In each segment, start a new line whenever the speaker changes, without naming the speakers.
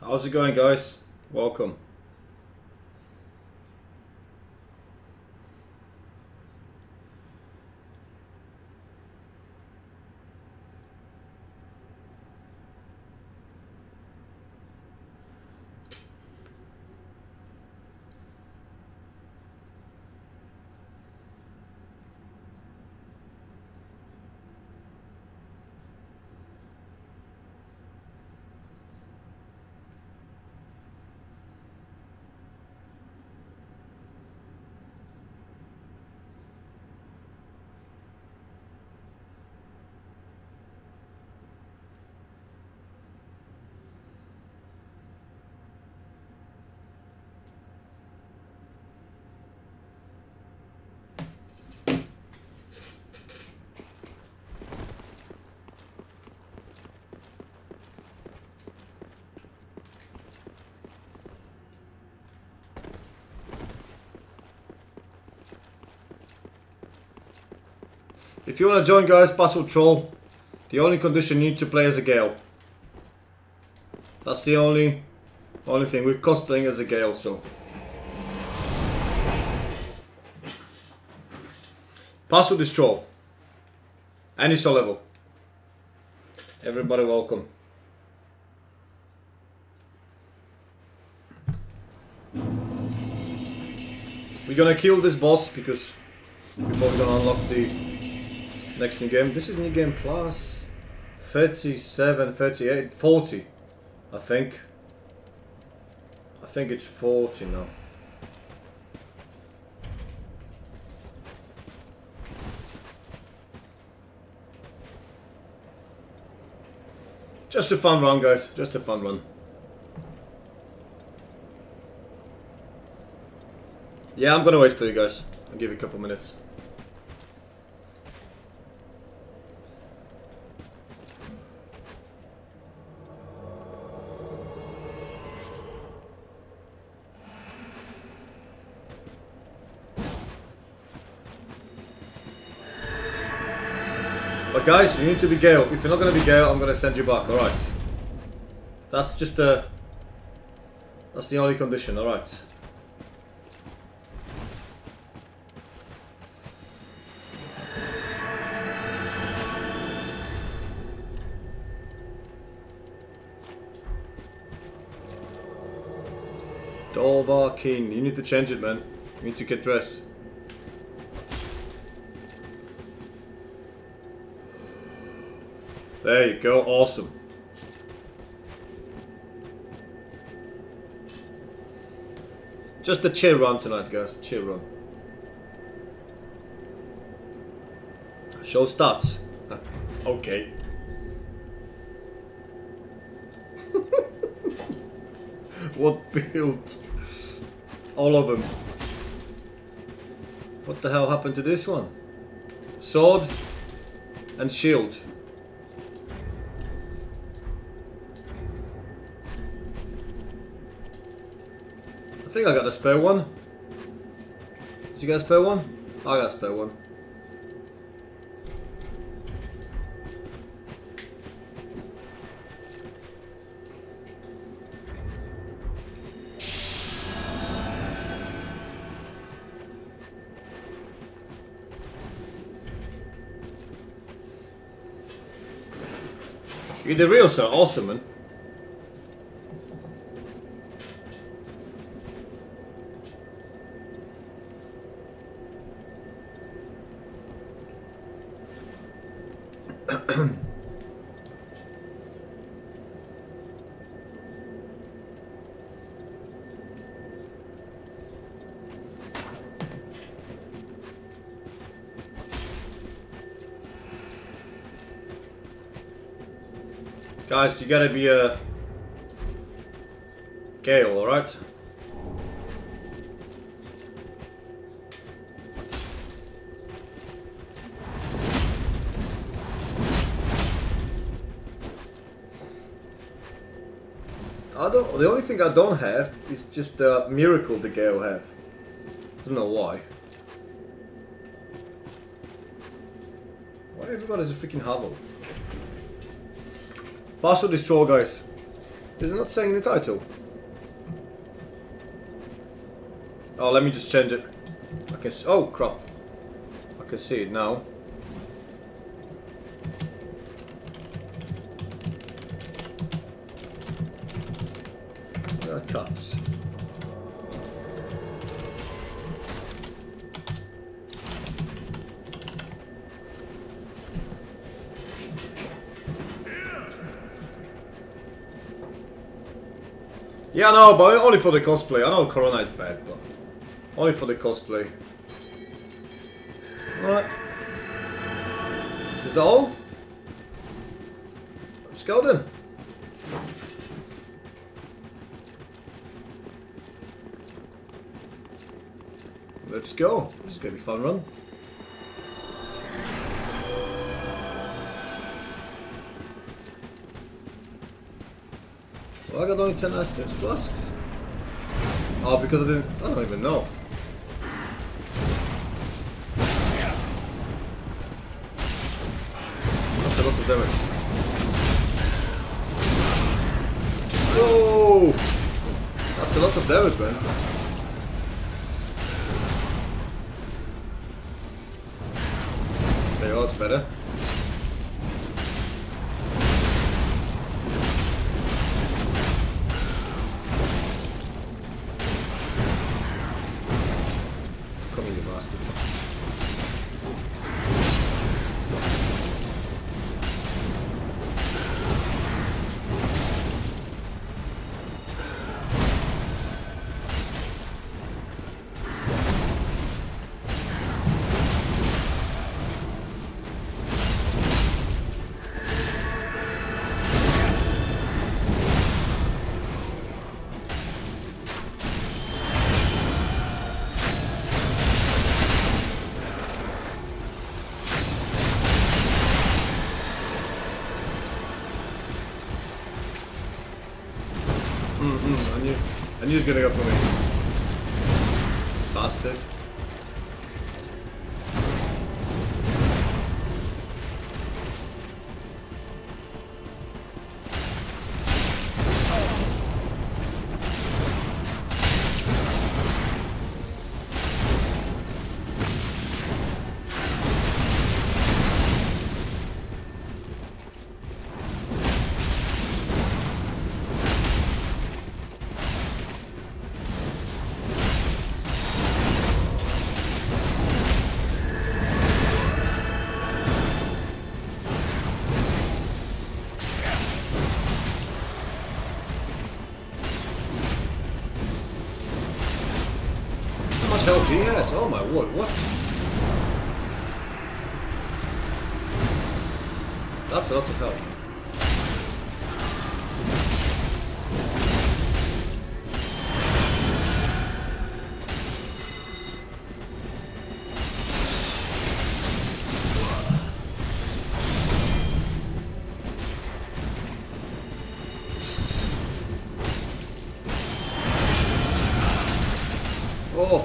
How's it going, guys? Welcome. If you want to join, guys, Basel Troll, the only condition you need to play as a Gale. That's the only thing. We're cosplaying as a Gale, so. Pass with this troll. Any soul level. Everybody welcome. We're gonna kill this boss because before we're gonna unlock the next new game. This is new game plus 37, 38, 40. I think it's 40 now. Just a fun run, guys. Just a fun run. Yeah, I'm gonna wait for you guys. I'll give you a couple minutes. But guys, you need to be Gale. If you're not gonna be Gale, I'm gonna send you back, alright? That's just that's the only condition, alright? Dovahkiin, you need to change it, man. You need to get dressed. There you go, awesome. Just a chill run tonight, guys. Chill run. Show stats. Okay. What build? All of them. What the hell happened to this one? Sword and shield. I think I got the spare one. Did you get a spare one? I got a spare one. You're the real sir, awesome, man. Guys, you gotta be a Gale, alright? The only thing I don't have is just the miracle the Gale have. I don't know why. Why everybody's a freaking hovel? Pass with this troll, guys. Is it not saying in the title? Oh, let me just change it. I can see, oh crap. I can see it now. Where are cups? Yeah, no, but only for the cosplay. I know Corona is bad, but only for the cosplay. Alright. Is that all? Let's go then. Let's go. This is gonna be a fun run. Well, I got only 10 Aston flasks. Oh, because I don't even know. That's a lot of damage. Whoa! That's a lot of damage, man. There you go, it's better. Come here, you bastard. I knew he was gonna go for me. Bastard. Health he has. Oh my word, what? That's a lot of health. Oh!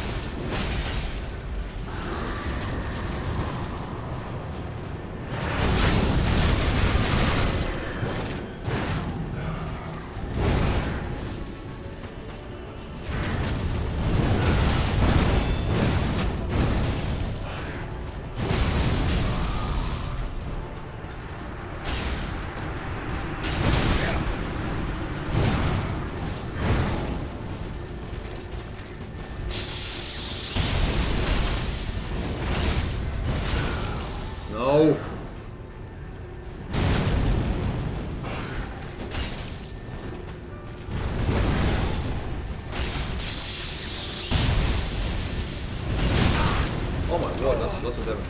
No. Oh my god, that's lots of damage.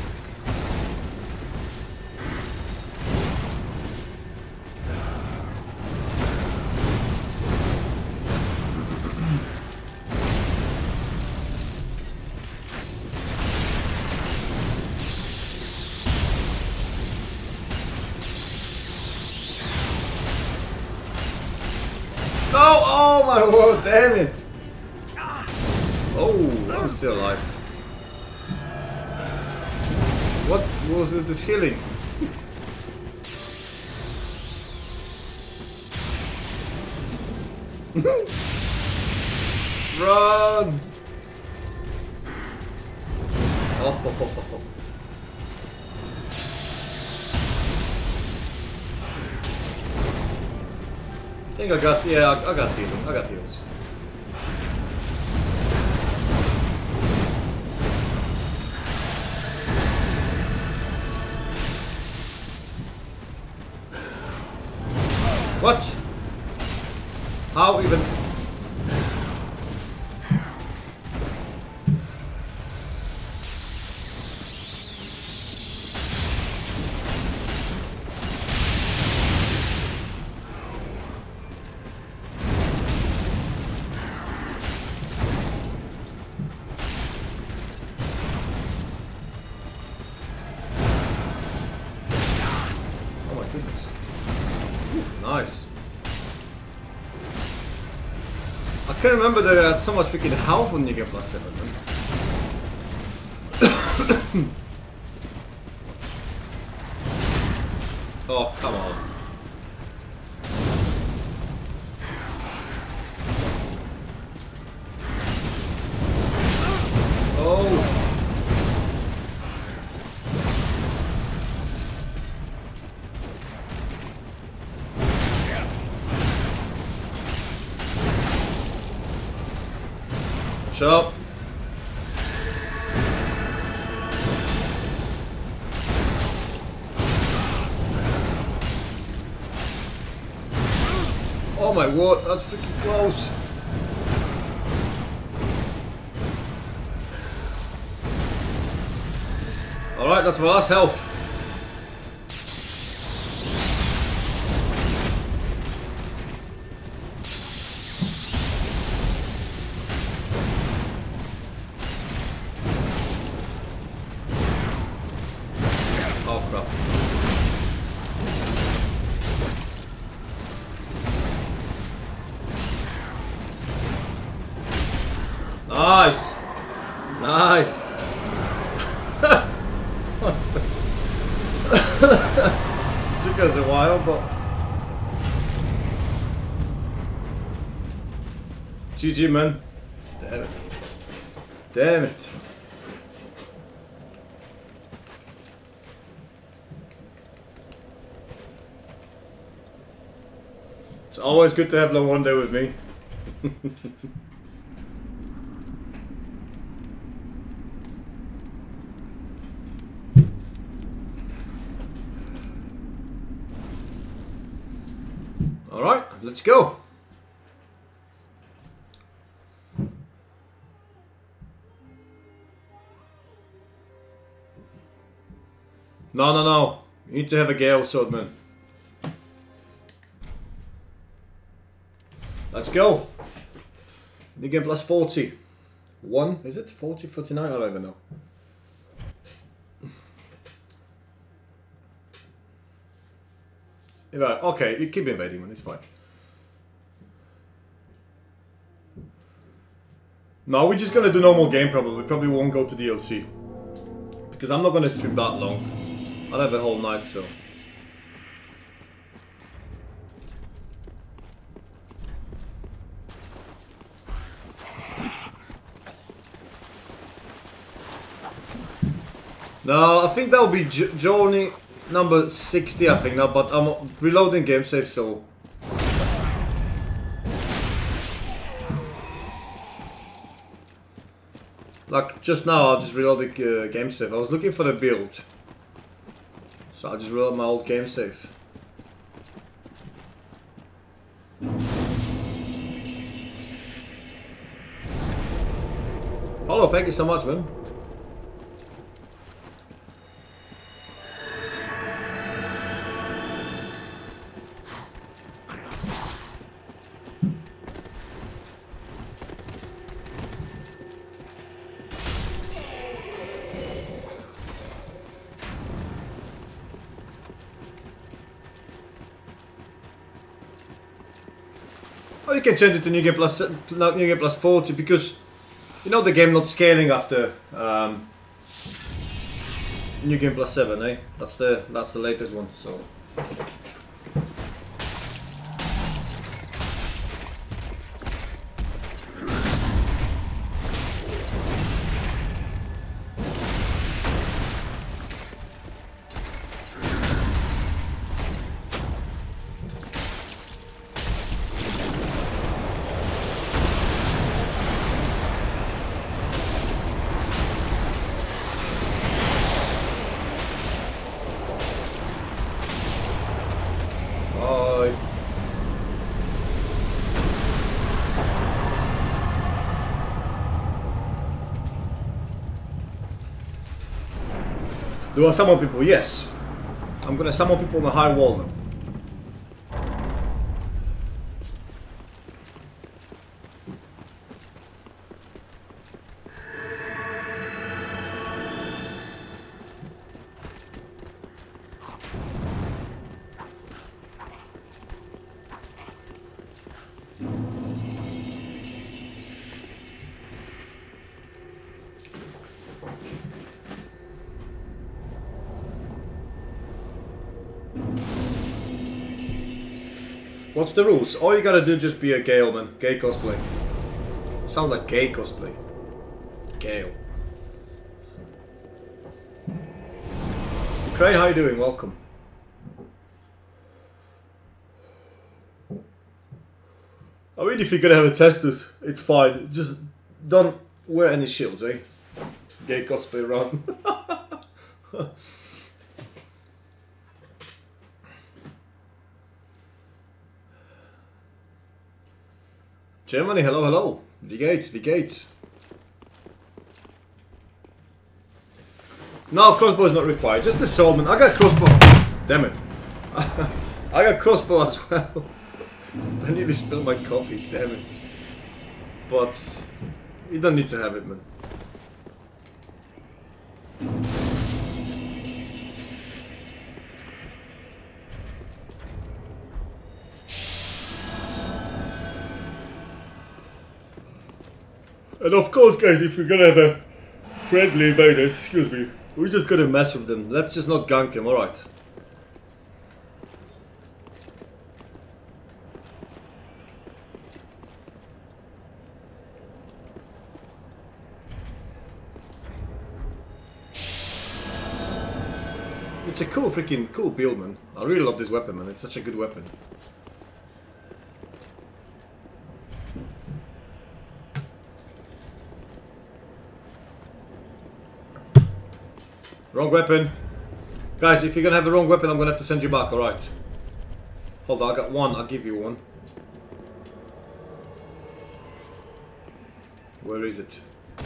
No! Oh my word, damn it! Oh, I'm still alive. What was with this healing? Run! Oh. I think I got, yeah, I got healing. I got heals. What? How even? Nice. I can't remember that I had so much freaking health when you get +7. Oh, come on. Oh. Shut up. Oh my word, that's freaking close. Alright, that's my last health. Oh crap. Nice! Nice! Took us a while, but GG, man. Damn it. Damn it. It's always good to have one day with me. Alright, let's go. No. You need to have a Gale Sword, man. Let's go. New game +40. 1, is it? 40, 49? I don't even know. Okay, you keep invading, man. It's fine. No, we're just gonna do normal game probably. We probably won't go to DLC. Because I'm not gonna stream that long. I'll have a whole night, so... No, I think that'll be journey number 60, I think now, but I'm reloading game save, so... Like, just now I just reloaded game save. I was looking for the build. So I just reload my old game save. Hello, thank you so much, man. Oh, you can change it to New Game Plus 40 because you know the game not scaling after New Game Plus 7, eh? That's the latest one. So Do I summon people? Yes. I'm gonna summon people on the high wall now. What's the rules? All you gotta do is just be a Gale, man. Gay cosplay. Sounds like gay cosplay. Gale. Ukraine, how you doing? Welcome. I mean, if you're gonna have a Testus, it's fine. Just don't wear any shields, eh? Gay cosplay around. Germany, hello, hello. Wie geht's? Wie geht's? No, crossbow is not required. Just the swordman. I got crossbow. Damn it. I got crossbow as well. I nearly spilled my coffee. Damn it. But you don't need to have it, man. And of course, guys, if we're gonna have a friendly invaders, excuse me, we're just gonna mess with them. Let's just not gank them, alright? It's a cool, freaking cool build, man. I really love this weapon, man. It's such a good weapon. Wrong weapon. Guys, if you're gonna have the wrong weapon, I'm gonna have to send you back, alright? Hold on, I got one. I'll give you one. Where is it?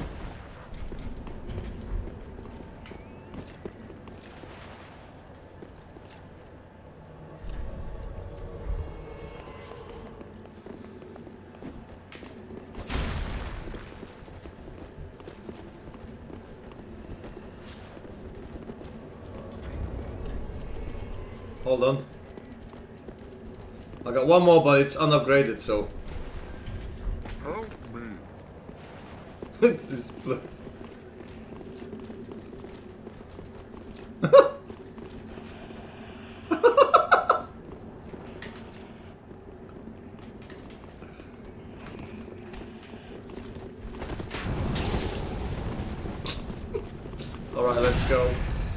Hold on. I got one more, but it's unupgraded, so.
Help me.
This is blue. Alright, let's go.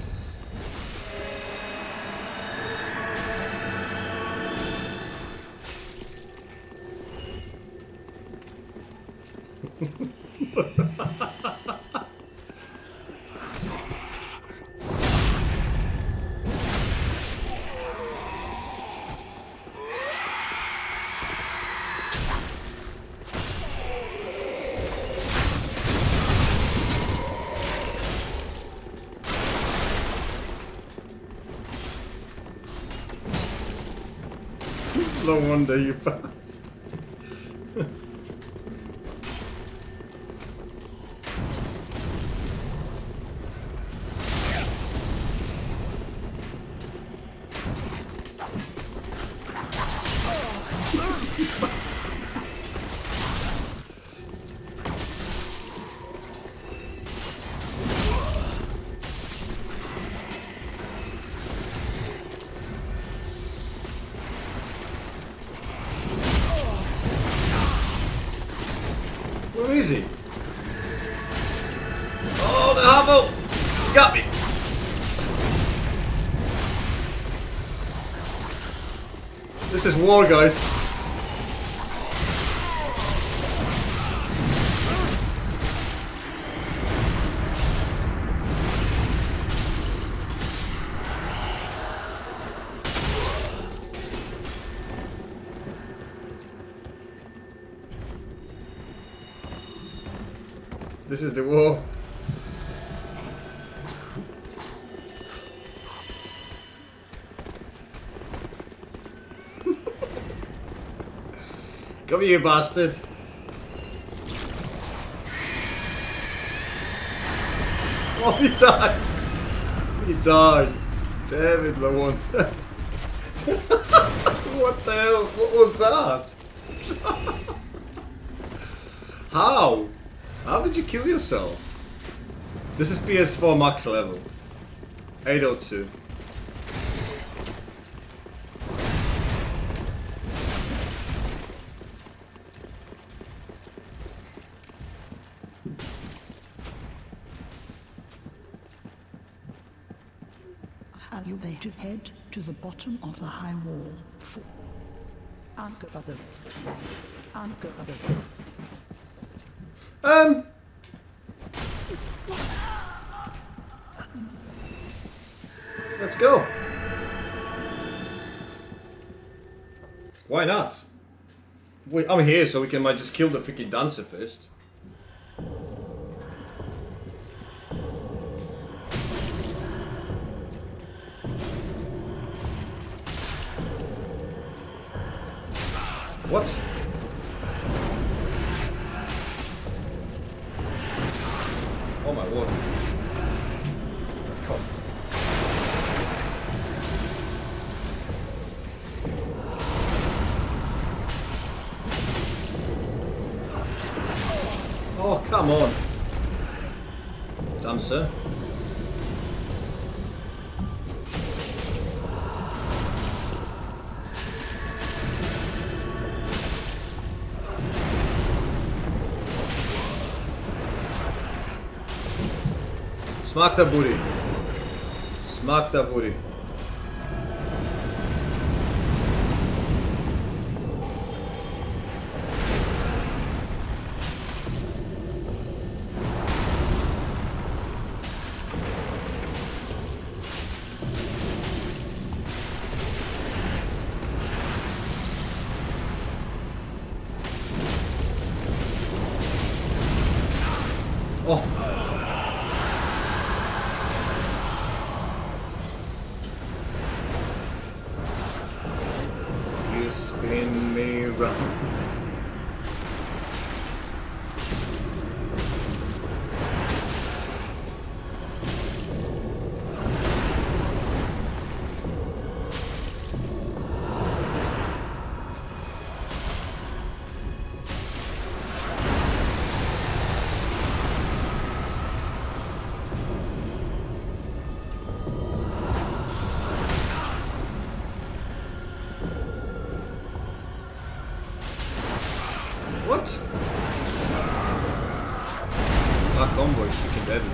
No wonder you passed. Where is he? Oh, the Hamel! Got me! This is war, guys. This is the war. Come here, you bastard. Oh, he died. He died. Damn it, Lawon. What the hell? What was that? How? How did you kill yourself? This is PS4 max level. 802.
Have you to head to the bottom of the high wall for Anchor other.
Let's go. Why not? Wait, I'm here so we might just kill the freaking dancer first. What? Oh my word. Come. Oh, come on. Dancer. Smack the booty. Smack the booty. Oh. You spin me round. What? That combo is freaking deadly.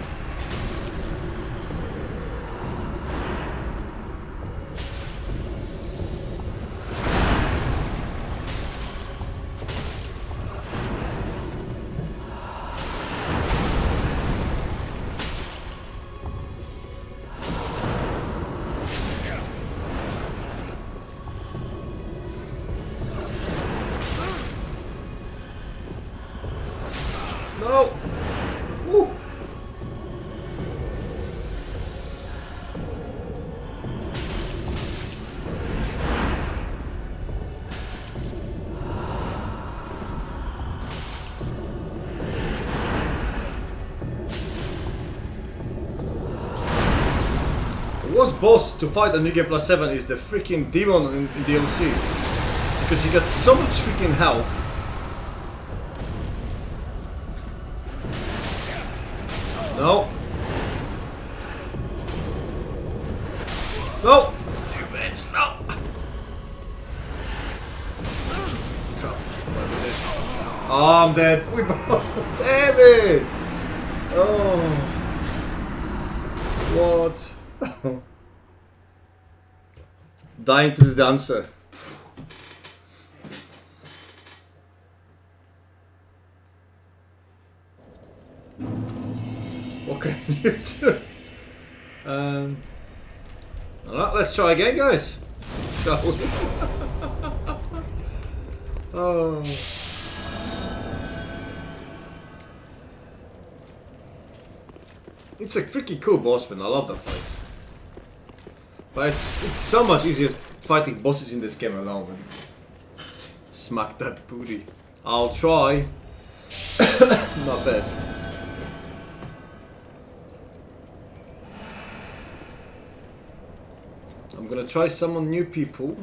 No! Woo! The worst boss to fight on New Game Plus 7 is the freaking demon in DLC. Because you get so much freaking health. No. No. You bitch. No. Crap. Oh, I'm dead. We both. Damn it. Oh. What? Dying to the dancer. Okay, alright, let's try again, guys. Shall we? Oh. It's a freaking cool boss, man. I love that fight. But it's so much easier fighting bosses in this game alone, man. Smack that booty. I'll try. My best. I'm gonna try summon new people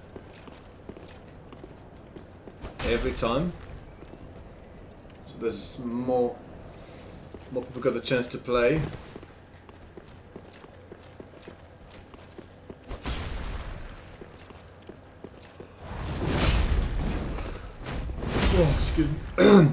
every time, so there's more people got the chance to play. Oh, excuse me.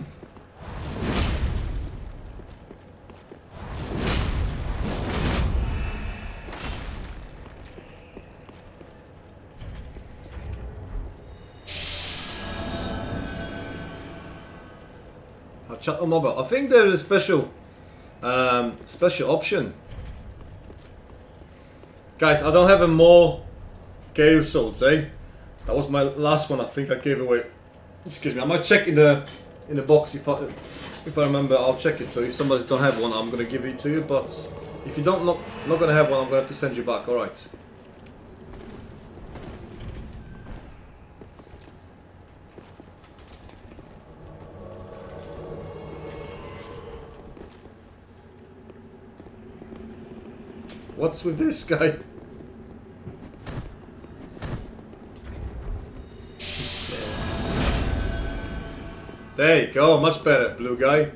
Chat on mobile. I think there is a special option. Guys, I don't have a more Gale Swords, eh? That was my last one I think I gave away. Excuse me, I might check in the box if I remember. I'll check it. So if somebody don't have one, I'm gonna give it to you. But if you not gonna have one, I'm gonna have to send you back. All right. What's with this guy? There you go, much better, blue guy.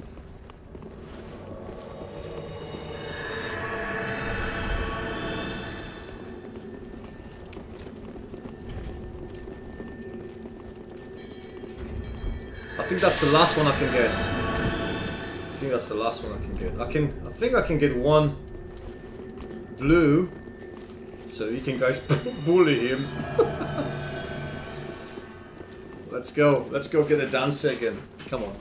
I think that's the last one I can get. I think that's the last one I can get. I think I can get one blue, so you can guys bully him. Let's go get a dance again. Come on.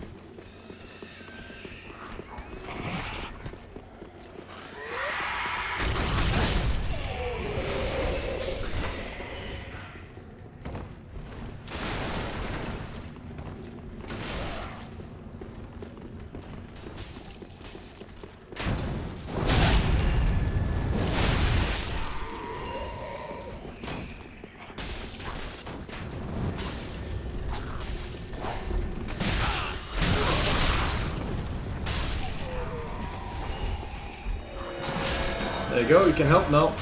There you go, you can help now.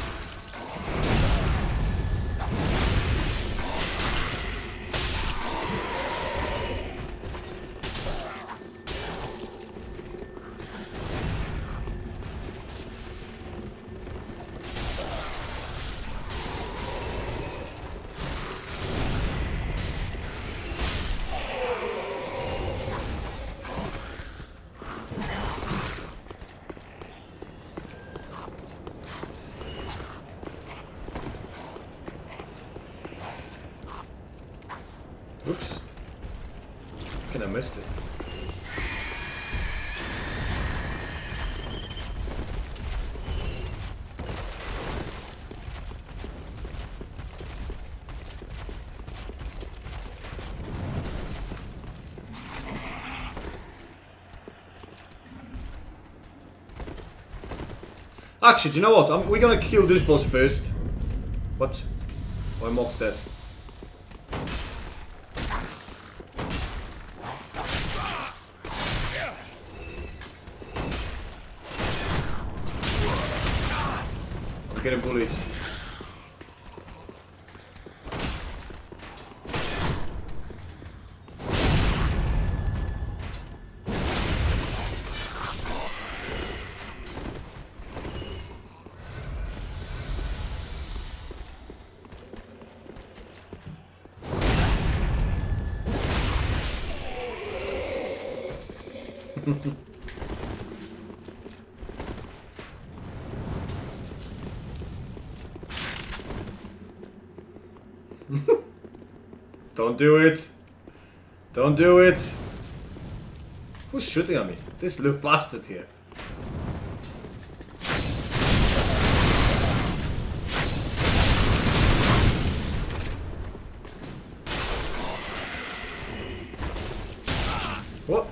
Oops. I think I missed it. Actually, do you know what? We're gonna kill this boss first. What? Why Mock's dead? I'm getting bullied. Don't do it. Don't do it. Who's shooting at me? This little bastard here. What?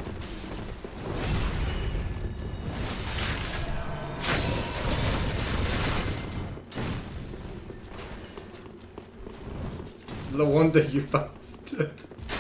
No wonder you fast. dead.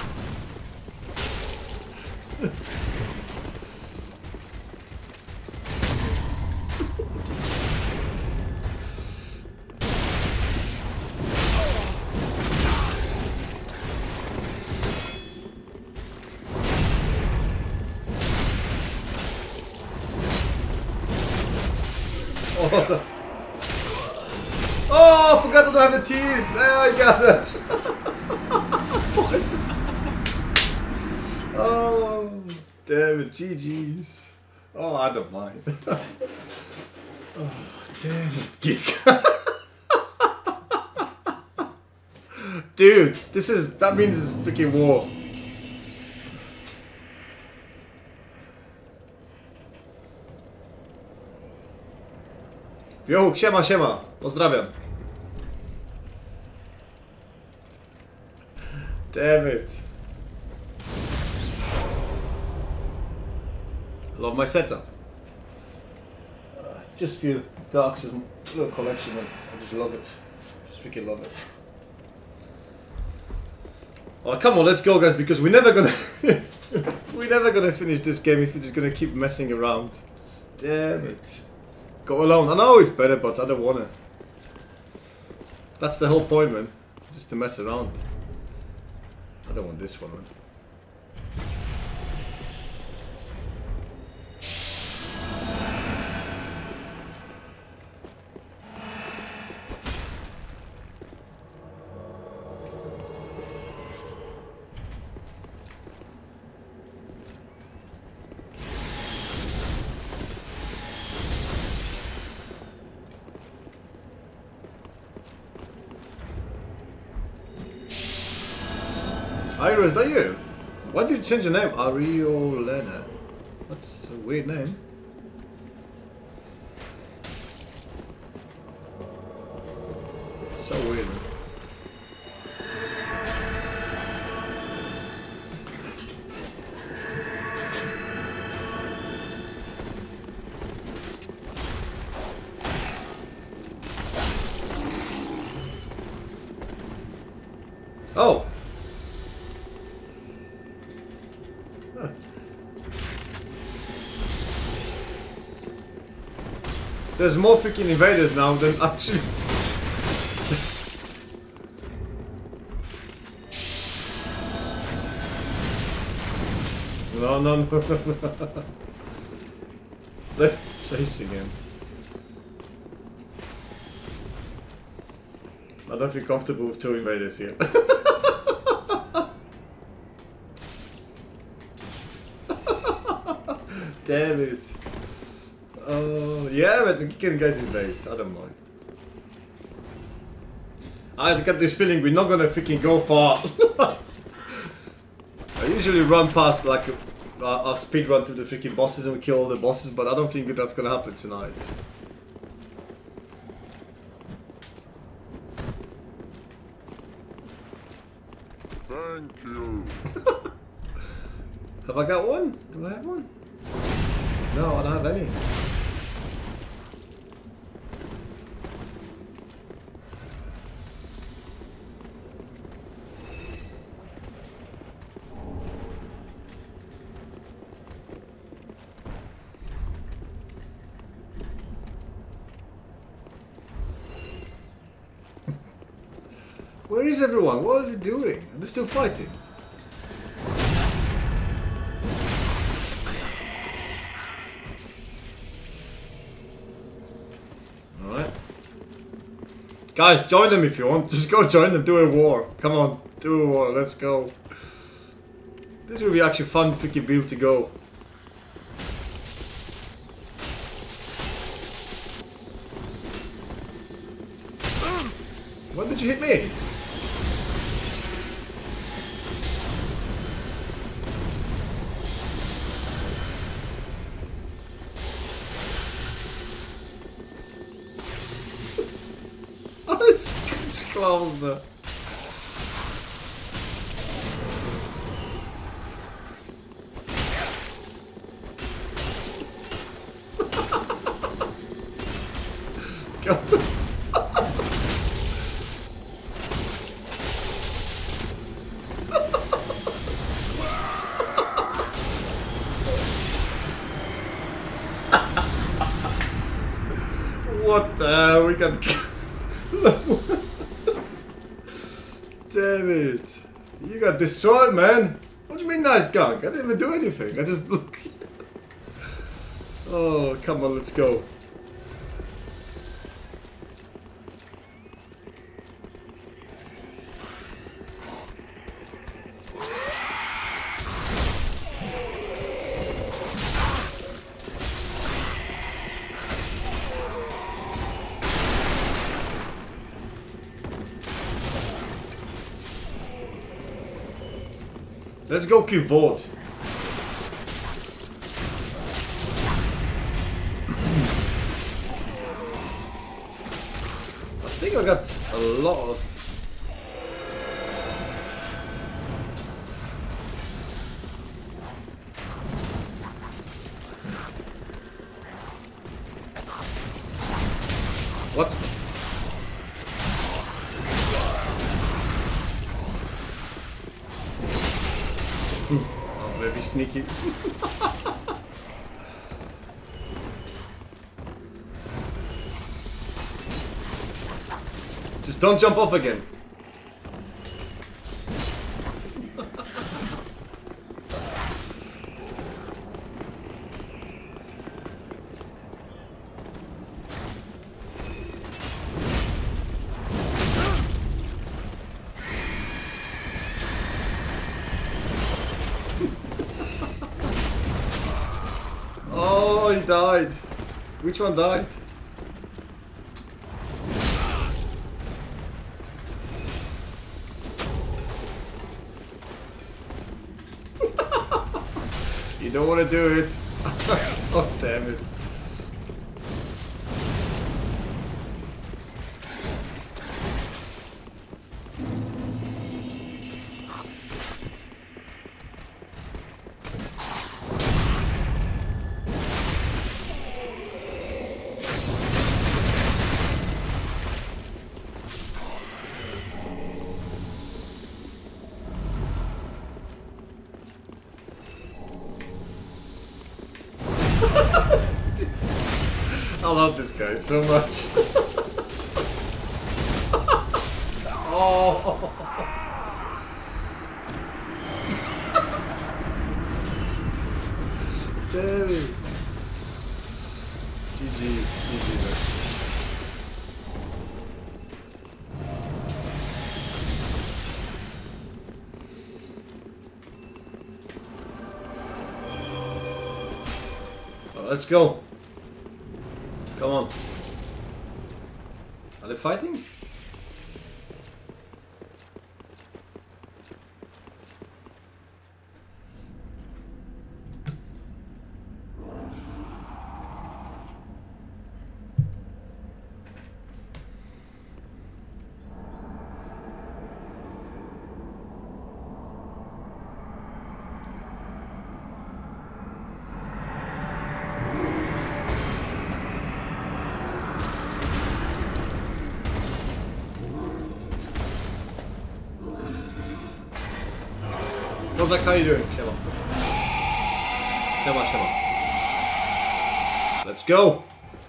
Oh, I forgot to have the tears. There I got it. Oh, damn it, GG's. Oh, I don't mind. Oh, damn it, Git. Dude, that means it's freaking war. Yo, siema, siema. Pozdrawiam. Damn it. Love my setup. Just few Darks as a little collection and I just love it. Just freaking love it. Oh, come on, let's go guys, because we're never gonna finish this game if we're just gonna keep messing around. Damn it. Go alone. I know it's better, but I don't wanna. That's the whole point, man. Just to mess around. I don't want this one, man. Ira, is that you? Why did you change your name? Ariolena. That's a weird name. So weird, man. Oh! There's more freaking invaders now than actually. No. They're chasing him. I don't feel comfortable with 2 invaders here. Damn it. Oh, yeah, but we can guys invade. I don't mind. I got this feeling we're not gonna freaking go far. I usually run past like a speed run to the freaking bosses and we kill all the bosses, but I don't think that's gonna happen tonight.
Thank you.
Have I got one? Do I have one? No, I don't have any. Where is everyone? What are they doing? Are they still fighting? Alright. Guys, join them if you want. Just go join them, do a war. Come on, do a war, let's go. This will be actually fun freaking build to go. When did you hit me? It's closed. Go. What the hell? We got... Damn it. You got destroyed, man. What do you mean nice gunk? I didn't even do anything. I just... look. Oh, come on, let's go. Let's go kill Vought. I think I got a lot of... What? Oh, maybe sneaky. Just don't jump off again. Oh, he died. Which one died? You don't want to do it. Oh, damn it. I love this guy so much. Oh. Damn it. GG, man. Oh, let's go. Come on. Are they fighting? Kozak, how you doing? Siema. Siema, siema. Let's go!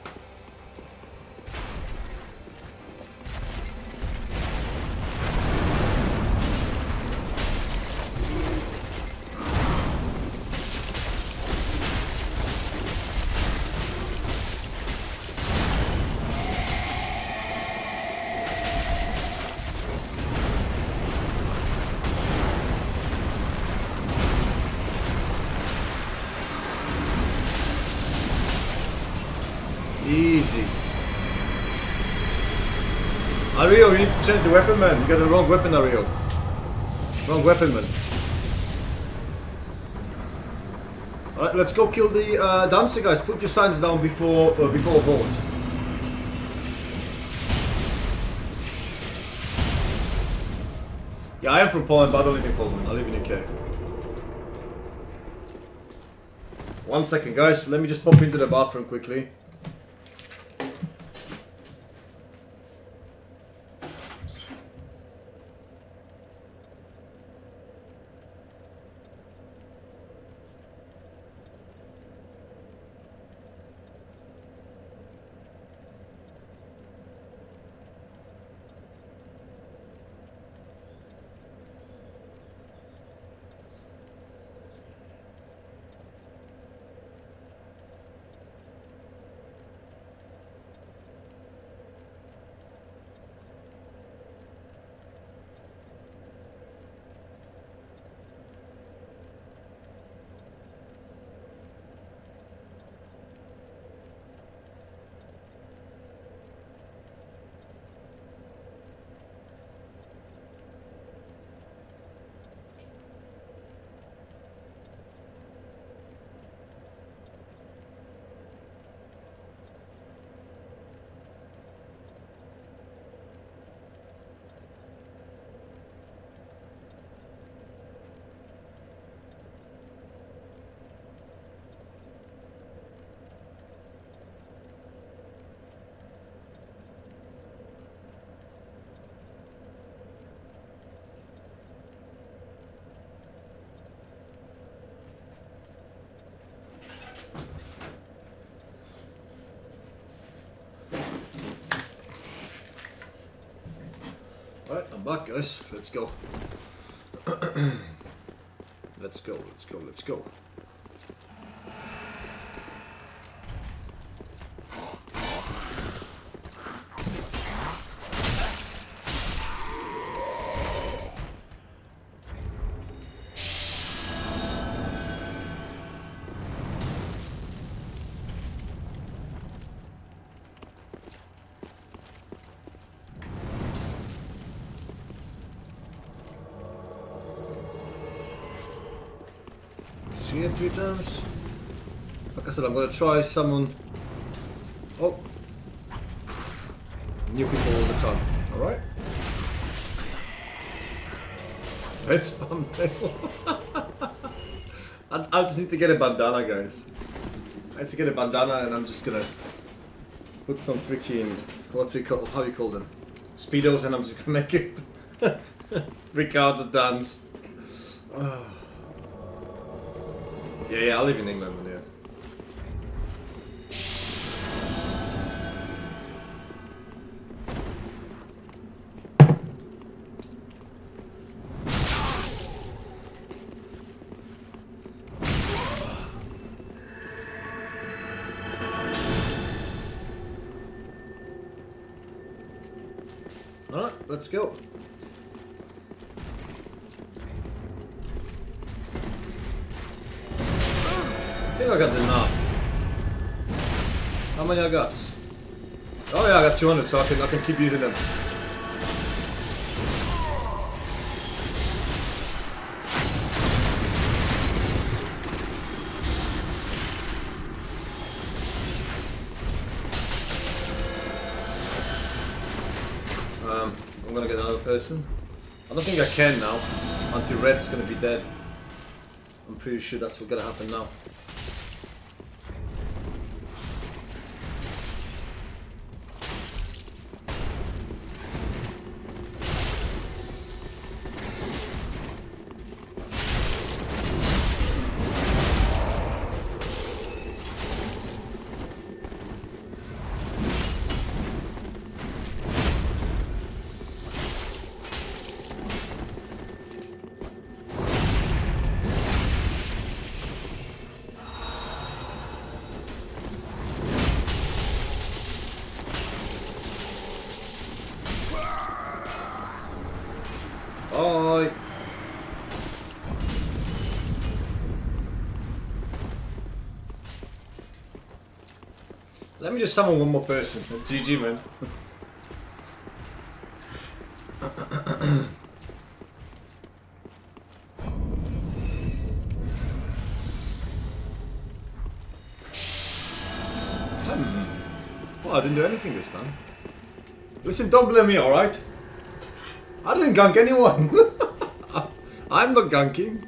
Easy. Ario, you need to change the weapon, man. You got the wrong weapon, Ario. Wrong weapon, man. Alright, let's go kill the dancer guys. Put your signs down before Vought. Yeah, I am from Poland, but I don't live in Poland. I live in UK. 1 second, guys. Let me just pop into the bathroom quickly. Alright, I'm back, guys. Let's go. Let's go, let's go, let's go. A few times. Like I said, I'm gonna try summon new people all the time. Alright? Best thumbnail. I just need to get a bandana, guys. I need to get a bandana and I'm just gonna put some freaking, what's it called? How do you call them? Speedos, and I'm just gonna make it Ricardo dance. Yeah, I live in England, yeah. Alright, let's go. I think I got enough. How many I got? Oh yeah, I got 200, so I can keep using them. I'm gonna get another person. I don't think I can now, until Red's gonna be dead. I'm pretty sure that's what's gonna happen now. Bye. Let me just summon one more person. GG, man. Well, I didn't do anything this time. Listen, don't blame me, alright? I didn't gank anyone. I'm not ganking.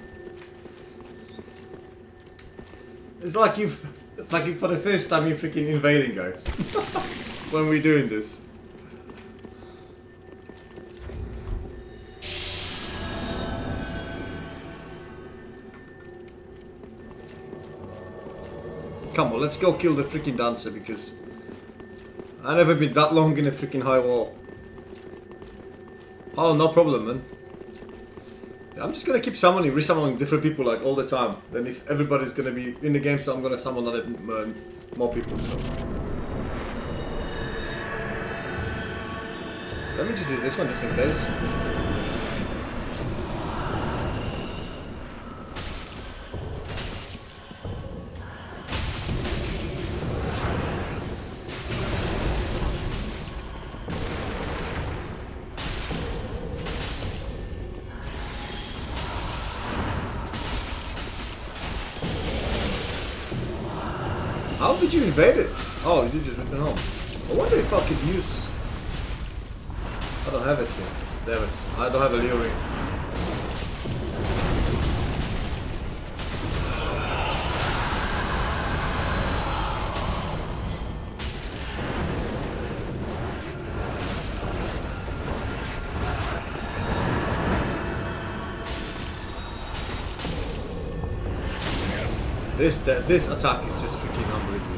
It's like if for the first time you're freaking invading, guys. When we're doing this. Come on, let's go kill the freaking dancer because I've never been that long in a freaking high wall. Oh, no problem, man. I'm just gonna keep summoning, resummoning different people like all the time. Then if everybody's gonna be in the game, so I'm gonna summon other more people. So let me just use this one just in case. How did you invade it? Oh, you did just return home. I wonder if I could use... I don't have it here. Damn it. I don't have a Leo ring. This attack is just freaking unbelievable.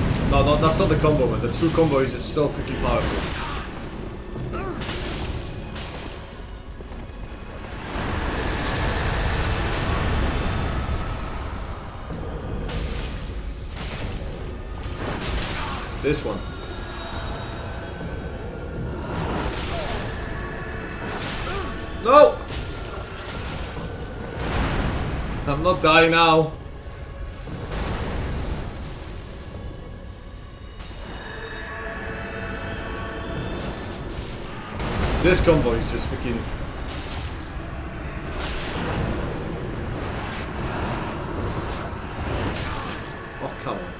No, that's not the combo, man. The true combo is just so freaking powerful. This one. No! I'm not dying now. This combo is just freaking... Oh, come on.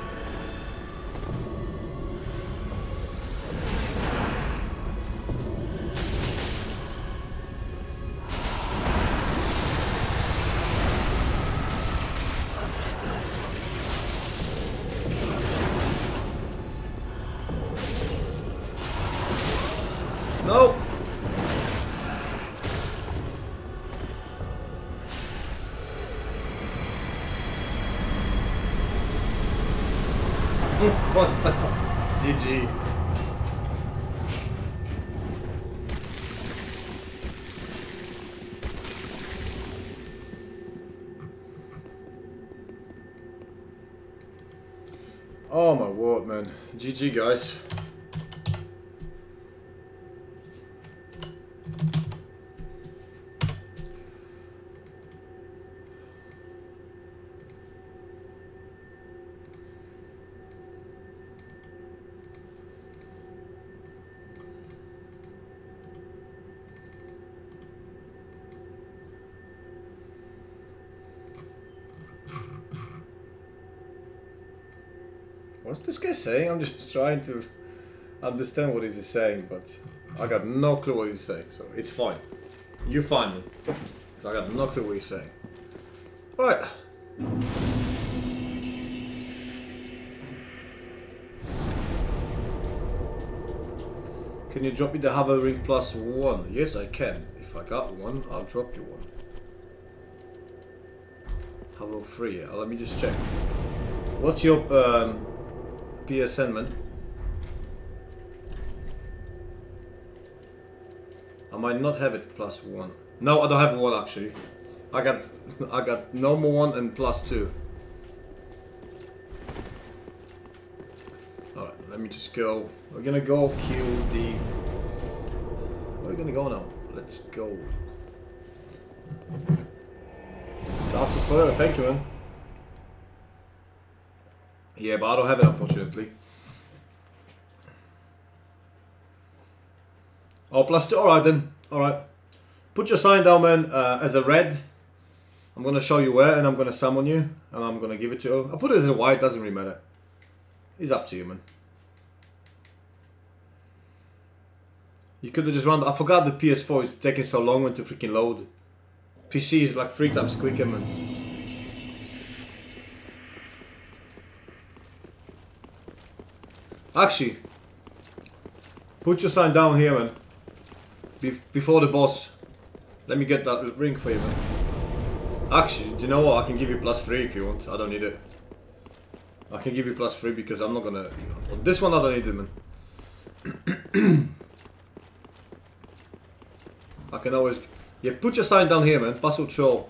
No! What the hell? GG. Oh my word, man. GG, guys. What's this guy saying? I'm just trying to understand what he's saying, but I got no clue what he's saying, so it's fine. You're fine, man. Because I got no clue what he's saying. Right. Can you drop me the Havel Ring +1? Yes, I can. If I got one, I'll drop you one. Havel 3. Let me just check. What's your PSN, man? I might not have it +1. No, I don't have one actually. I got normal one and +2. Alright, let me just go. We're gonna go kill the... Where are we gonna go now? Let's go. Darkness Forever, thank you, man. Yeah, but I don't have it, unfortunately. Oh, +2. Alright then. Alright. Put your sign down, man, as a red. I'm going to show you where, and I'm going to summon you. And I'm going to give it to you. I'll put it as a white, doesn't really matter. It's up to you, man. You could have just run... I forgot the PS4 is taking so long when to freaking load. PC is like 3 times quicker, man. Actually, put your sign down here, man. Before the boss. Let me get that ring for you, man. Actually, do you know what? I can give you +3 if you want. I don't need it. I can give you +3 because I'm not gonna... You know, this one I don't need it, man. I can always... Yeah, put your sign down here, man. Puzzle Troll.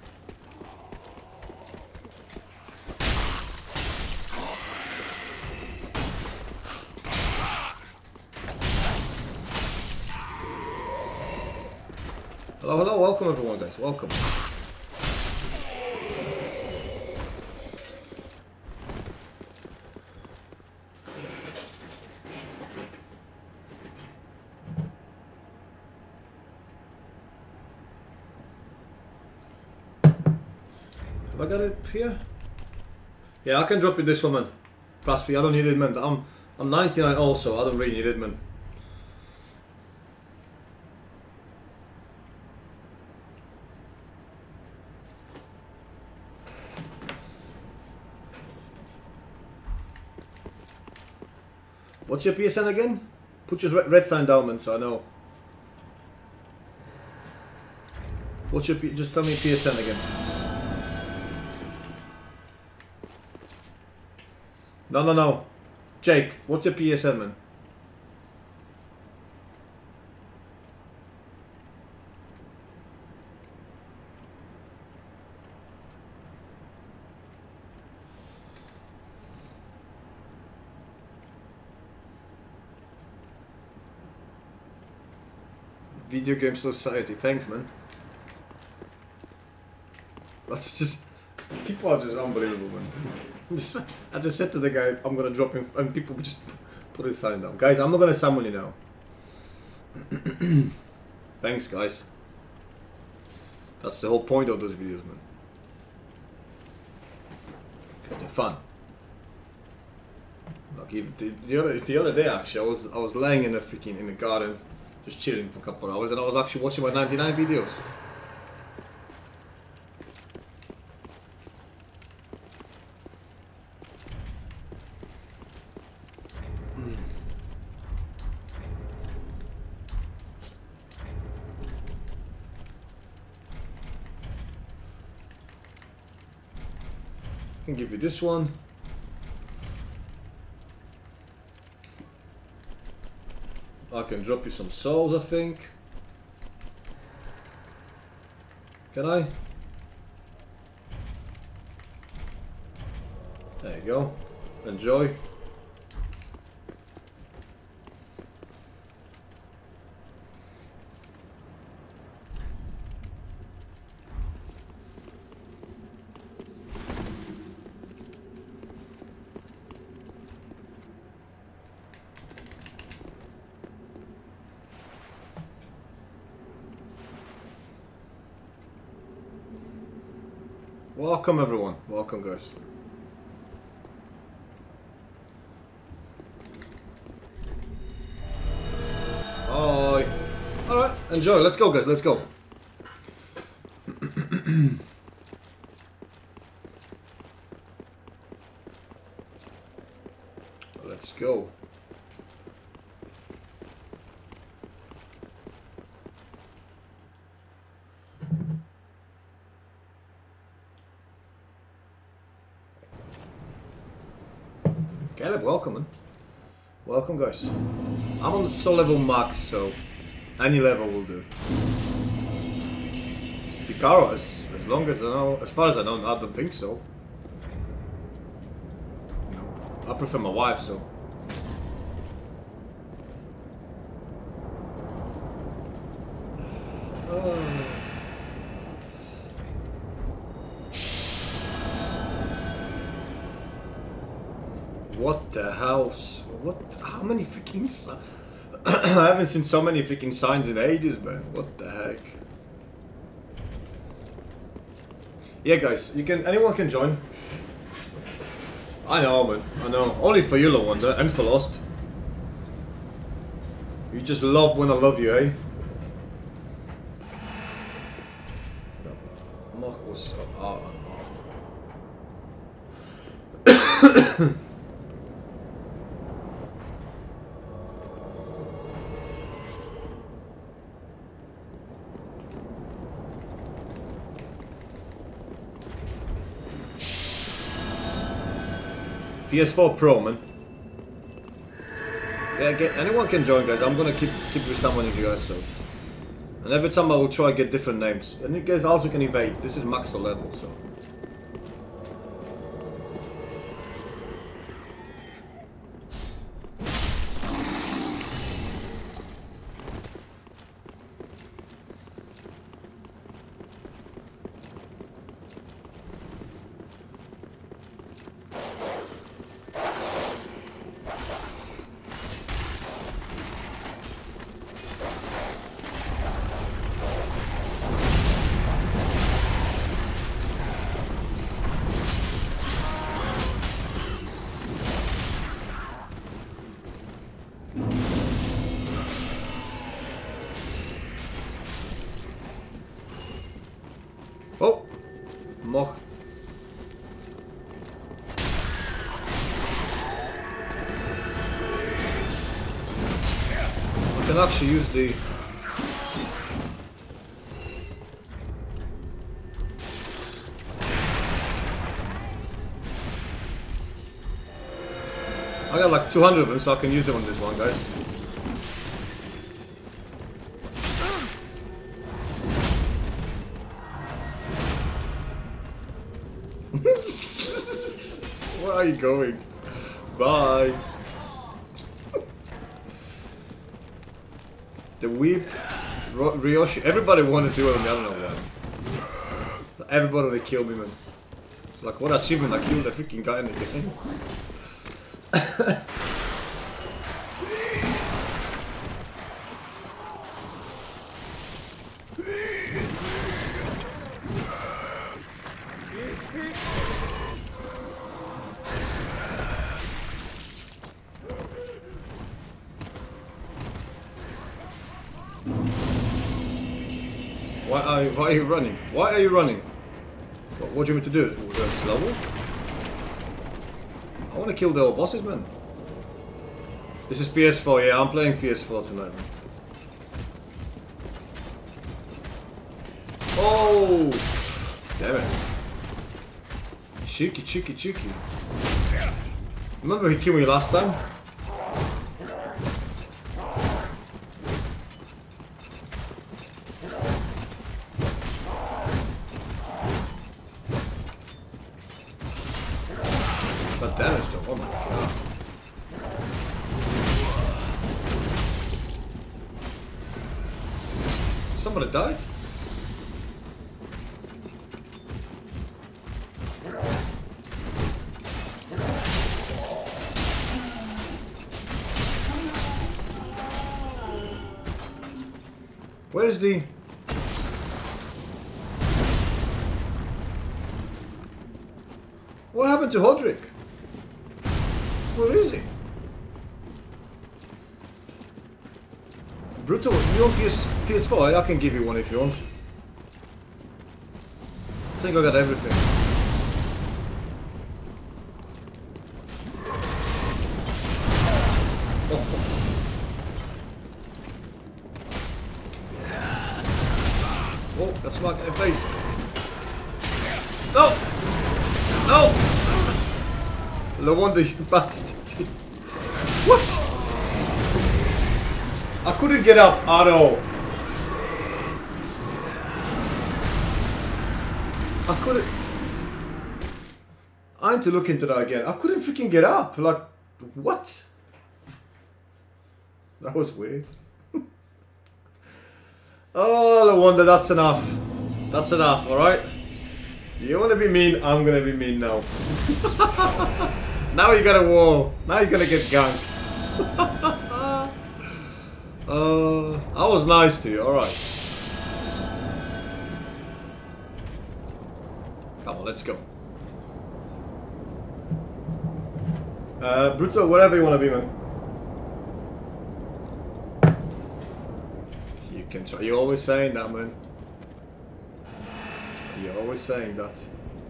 Hello, hello, welcome everyone, guys, welcome. Have I got it here? Yeah, I can drop you this one, man. +3, I don't need it, man. I'm 99 also, I don't really need it, man. What's your PSN again? Put your red sign down, man, so I know. What's your just tell me PSN again. No. Jake, what's your PSN, man? Video Game Society. Thanks, man. That's just... People are just unbelievable, man. I just said to the guy, I'm gonna drop him, and people just put his sign down. Guys, I'm not gonna summon you now. Thanks, guys. That's the whole point of those videos, man. Because they're fun. Like even the other day, actually, I was laying in the garden, just chilling for a couple of hours, and I was actually watching my 99 videos. I can give you this one. I can drop you some souls, I think. Can I? There you go. Enjoy. Welcome everyone. Welcome guys. Hi. Alright, enjoy. Let's go guys, let's go. Let's go. Caleb, welcome, man. Welcome, guys. I'm on the soul level max, so any level will do. Picaro, as long as I know, as far as I know, I don't think so. You know, I prefer my wife, so. What the house? What? How many freaking signs? I haven't seen so many freaking signs in ages, man. What the heck? Yeah, guys, you can. Anyone can join. I know, man. I know. Only for you, Lawanda, and for Lost. You just love when I love you, eh? Mark was. PS4 Pro, man. Yeah, anyone can join, guys. I'm gonna keep resummoning you guys, so. And every time I will try to get different names. And you guys also can invade. This is max level, so. Oh! Moch. I can actually use the... I got like 200 of them, so I can use them on this one, guys. Where are you going? Bye. The whip Ryoshi. Everybody wanted to do it on me, I don't know why. Everybody wanted to kill me, man. It's like, what achievement, I killed the freaking guy in the game. Why are you running? Why are you running? What do you want me to do? We're going slow walk? I want to kill the old bosses, man. This is PS4, yeah, I'm playing PS4 tonight, man. Oh! Damn it. Cheeky, cheeky, cheeky. Remember he killed me last time? But damage though, oh my god. Somebody died? Where is the... What happened to Hodrick? Where is he? Brutal, you want PS4? I can give you one if you want. I think I got everything. Oh, got smacked in the face. No! No! No wonder you bastard. What? I couldn't get up at all. I couldn't... I need to look into that again. I couldn't freaking get up. Like, what? That was weird. Oh, no wonder. That's enough. That's enough, alright? You wanna be mean? I'm gonna be mean now. Now you got a wall. Now you're gonna get ganked. I was nice to you, alright. Come on, let's go. Brutal, wherever you wanna be, man. You can try. You're always saying that, man. You're always saying that.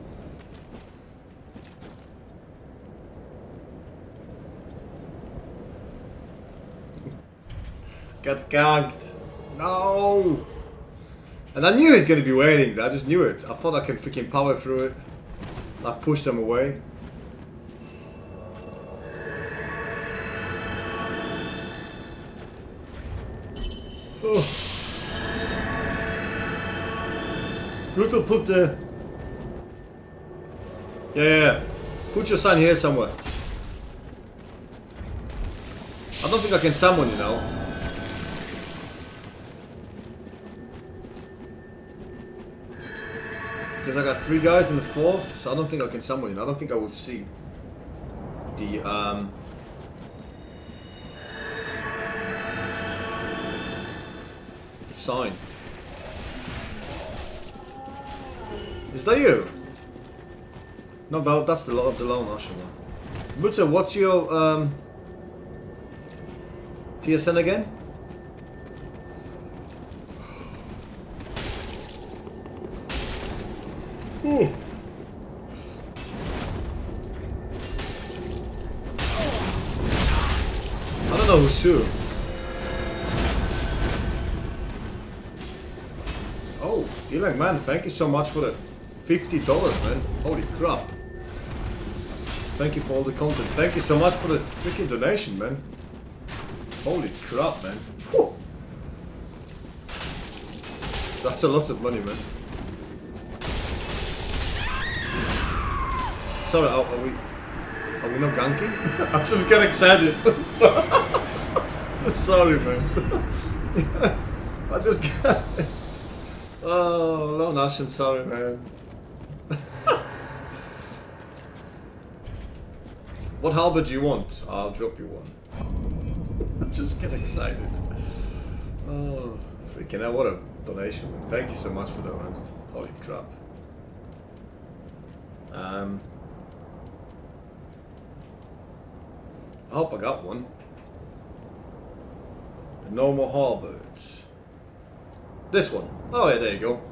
Get ganked. No! And I knew he was going to be waiting. I just knew it. I thought I could freaking power through it. I pushed them away. Oh. Brutal, put the... Yeah. Put your sign here somewhere. I don't think I can summon, you know. Because I got 3 guys in the 4th, so I don't think I can summon, you know. I don't think I will see the, sign. Is that you? No, that's the lone Usher one. Mutta, what's your PSN again? Ooh. I don't know who's who. Oh, Elang, man, thank you so much for the $50, man. Holy crap. Thank you for all the content. Thank you so much for the freaking donation, man. Holy crap, man. Whew. That's a lot of money, man. Sorry, are we not ganking? I just get excited. Sorry, man. I just got... Oh, Lone Ashen, sorry, man. What halberd do you want? I'll drop you one. I just get excited. Oh, freaking hell, what a donation, man. Thank you so much for that, man. Holy crap. I hope I got one. A normal halberd. This one. Oh yeah, there you go.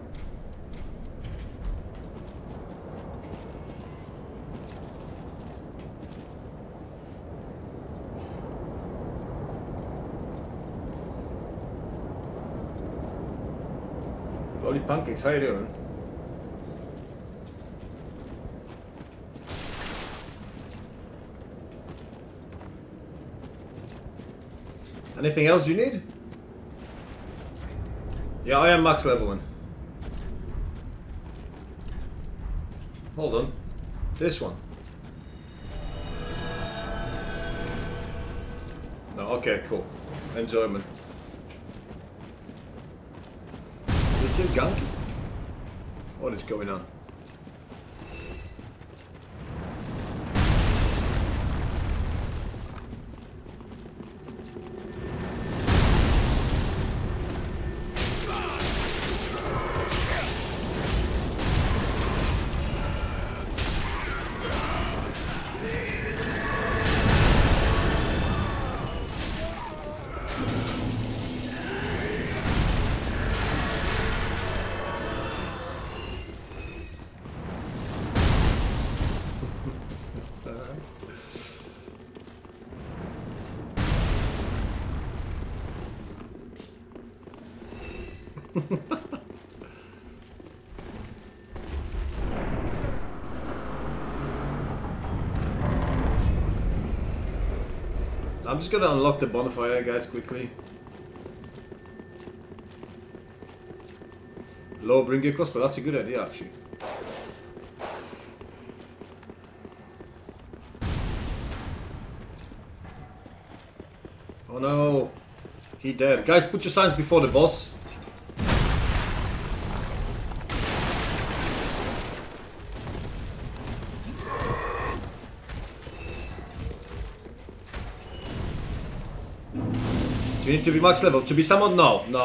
Lolly Pancakes, how you doing? Anything else you need? Yeah, I am max level 1. Hold on. This one. No, okay, cool. Enjoyment. Is still ganking? What is going on? I'm just gonna unlock the bonfire, guys, quickly. Low, bring your cosplay. That's a good idea, actually. Oh no, he dead. Guys, put your signs before the boss. Do you need to be max level? To be summoned? No. No.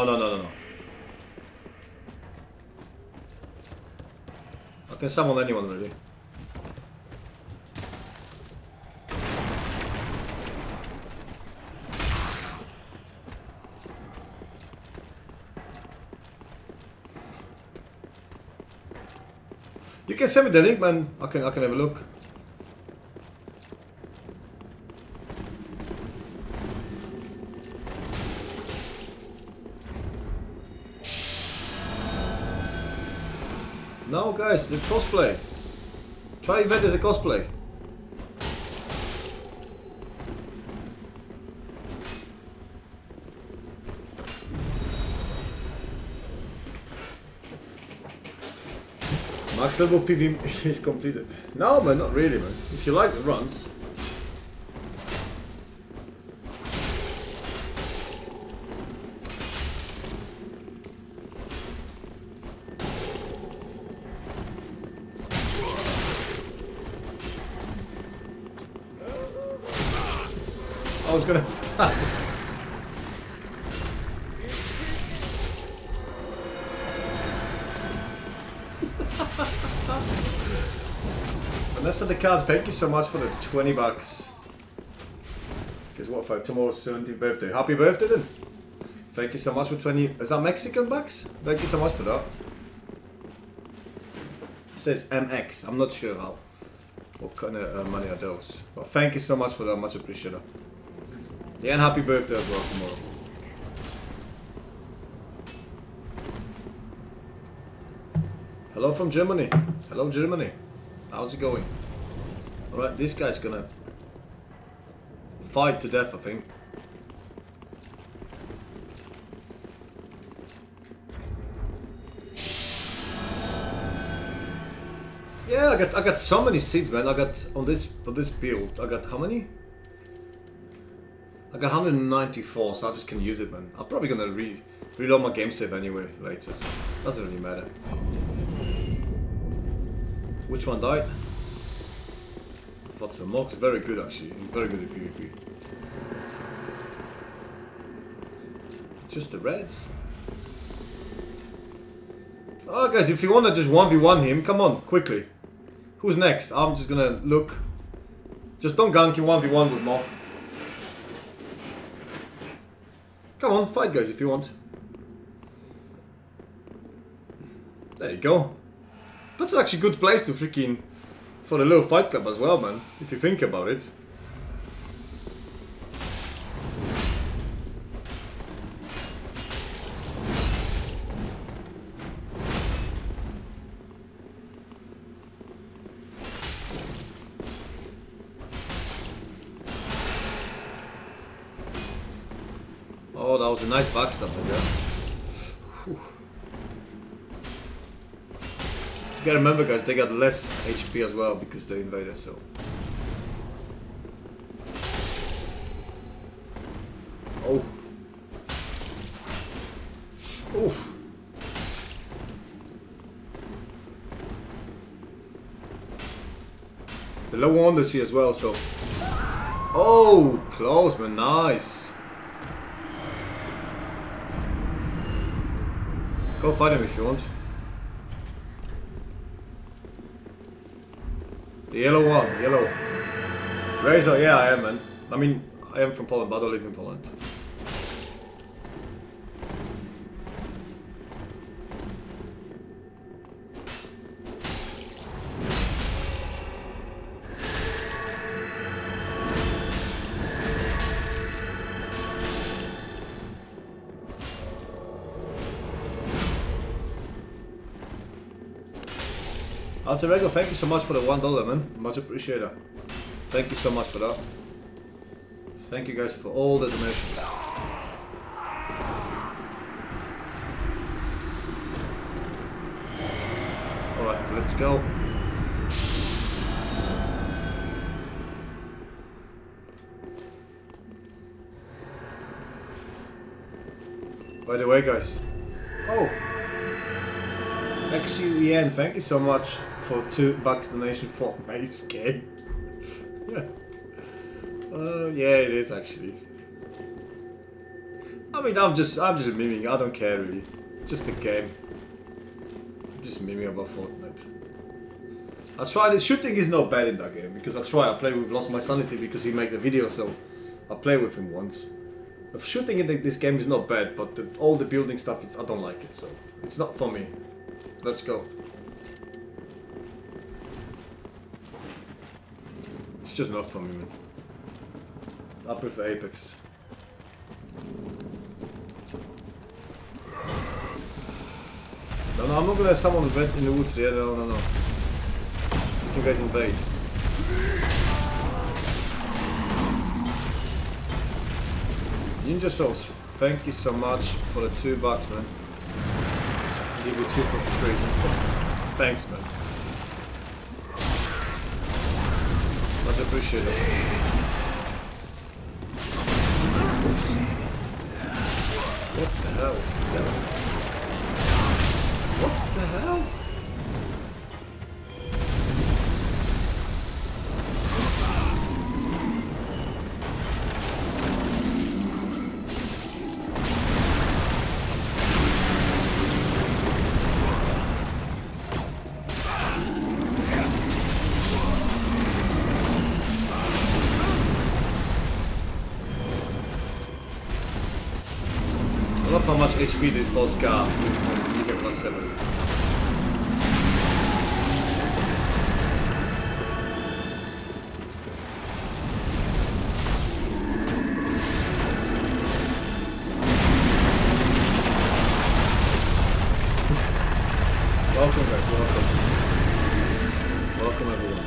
I can summon anyone, really. You can send me the link, man. I can have a look. No, guys, the cosplay. Try event as a cosplay. Max level PV is completed. No, man, not really, man. If you like the runs. I was gonna... Vanessa the card, thank you so much for the 20 bucks. Because what for tomorrow's 17th birthday. Happy birthday then. Thank you so much for 20... Is that Mexican bucks? Thank you so much for that. It says MX. I'm not sure how. What kind of money are those? But thank you so much for that. Much appreciated. Yeah, and happy birthday as well tomorrow. Hello from Germany. Hello Germany. How's it going? Alright, this guy's gonna fight to death, I think. Yeah, I got so many seeds, man. I got on this build. I got how many? I got 194, so I just can use it, man. I'm probably gonna reload my game save anyway later, so doesn't really matter. Which one died? I thought so. Mork's very good actually. He's very good at PvP. Just the reds. Oh guys, if you wanna just 1v1 him, come on, quickly. Who's next? I'm just gonna look. Just don't gank him 1v1 with Mork. Come on, fight guys if you want. There you go. That's actually a good place to freaking... for the little fight club as well, man. If you think about it. Oh, that was a nice backstab there. Whew. You gotta remember guys, they got less HP as well because they invaded, so... Oh. Oh. The low wonders here as well, so... Oh! Close, man, nice! Go fight him if you want. The yellow one, yellow. Razor, yeah I am, man. I mean, I am from Poland, but I don't live in Poland. Alter thank you so much for the $1, man. Much appreciated. Thank you so much for that. Thank you guys for all the donations. Alright, let's go. By the way, guys. Oh! XUEN, thank you so much for $2 donation for Mace K. Yeah. Yeah, it is actually. I mean, I'm just miming. I don't care really. It's just a game. I'm just miming about Fortnite. I tried it. Shooting is not bad in that game because I play with Lost My Sanity because he made the video, so I play with him once. Shooting in this game is not bad, but all the building stuff, I don't like it, so it's not for me. Let's go. It's just not for me, man. I prefer Apex. No, I'm not gonna have someone vents in the woods. Yeah, no. You can guys invade. Ninja Souls, thank you so much for the $2, man. I'll give you 2 for free. Thanks, man. Much appreciated. Oops. What the hell? What the hell? I love how much HP this boss got when you get +7. Welcome guys, welcome. Welcome everyone.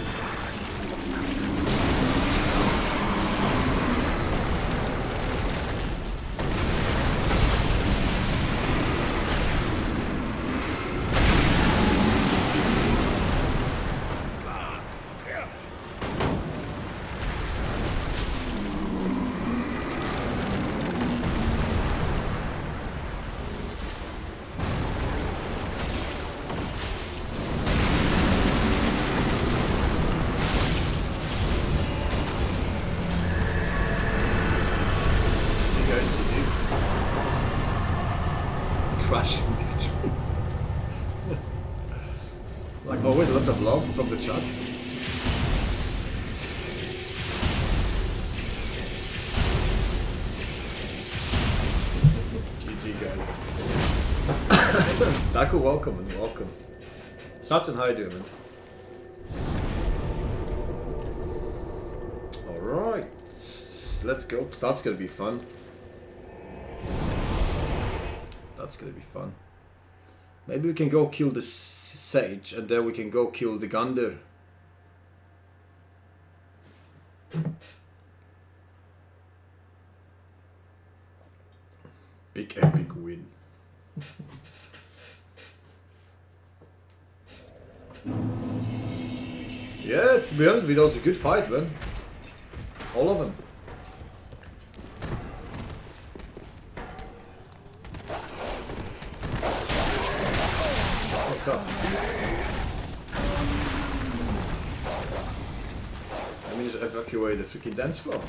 of love from the chat. GG guys. Daku, welcome and welcome. Saturn, how you doing, man? Alright. Let's go. That's gonna be fun. That's gonna be fun. Maybe we can go kill the Sage and then we can go kill the Gundyr. Big epic win. Yeah, to be honest with you, those are good fights, man. All of them. Fuck up. Let me just evacuate the freaking dance floor.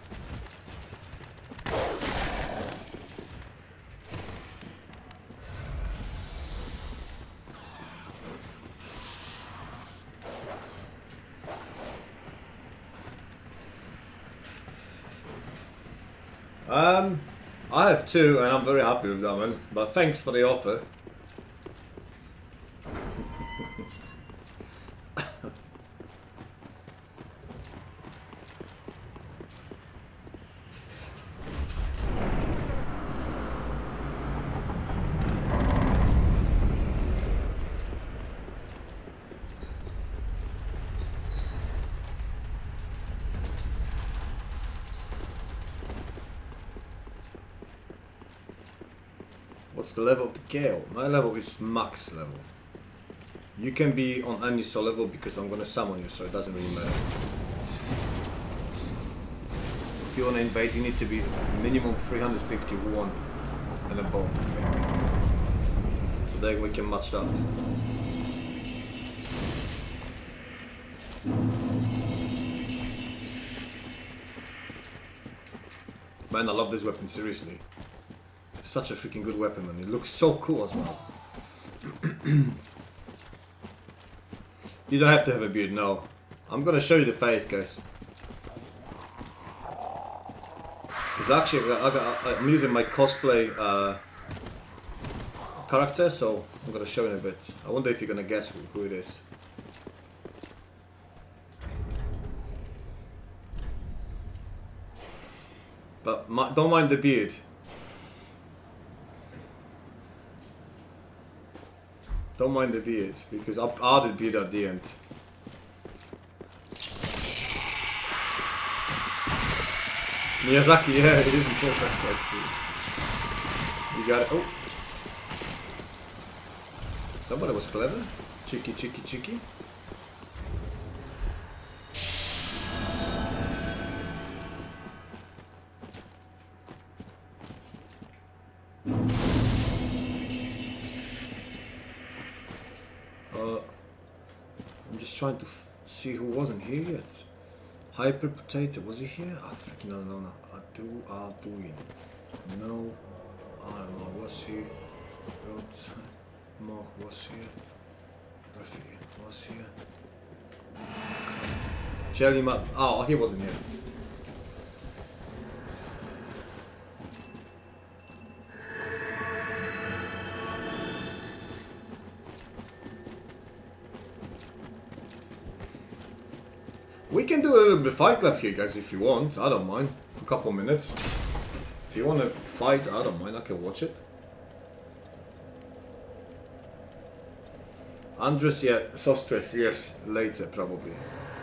I have two and I'm very happy with that one, but thanks for the offer. What's the level of the Gale? My level is max level. You can be on any soul level because I'm gonna summon you, so it doesn't really matter. If you wanna invade, you need to be minimum 351 and above, I think. So then we can match that. Man, I love this weapon, seriously. Such a freaking good weapon, man. It looks so cool as well. You don't have to have a beard, no. I'm gonna show you the face, guys. Because actually, I'm using my cosplay character, so I'm gonna show you in a bit. I wonder if you're gonna guess who it is. But don't mind the beard. Don't mind the beard, because I added beard at the end. Miyazaki, yeah, it isn't perfect actually. You got it. Oh. Somebody was clever. Cheeky, cheeky, cheeky. I'm just trying to see who wasn't here yet. Hyper Potato, was he here? Ah, freaking no. Alduin. No. I don't know, was he? Moch was here. Rafi was here. Jelly Mat. Oh, he wasn't here. We can do a little bit of Fight Club here, guys, if you want. I don't mind. For a couple of minutes. If you want to fight, I don't mind. I can watch it. Andres, yeah. Sostres, yes. Later, probably.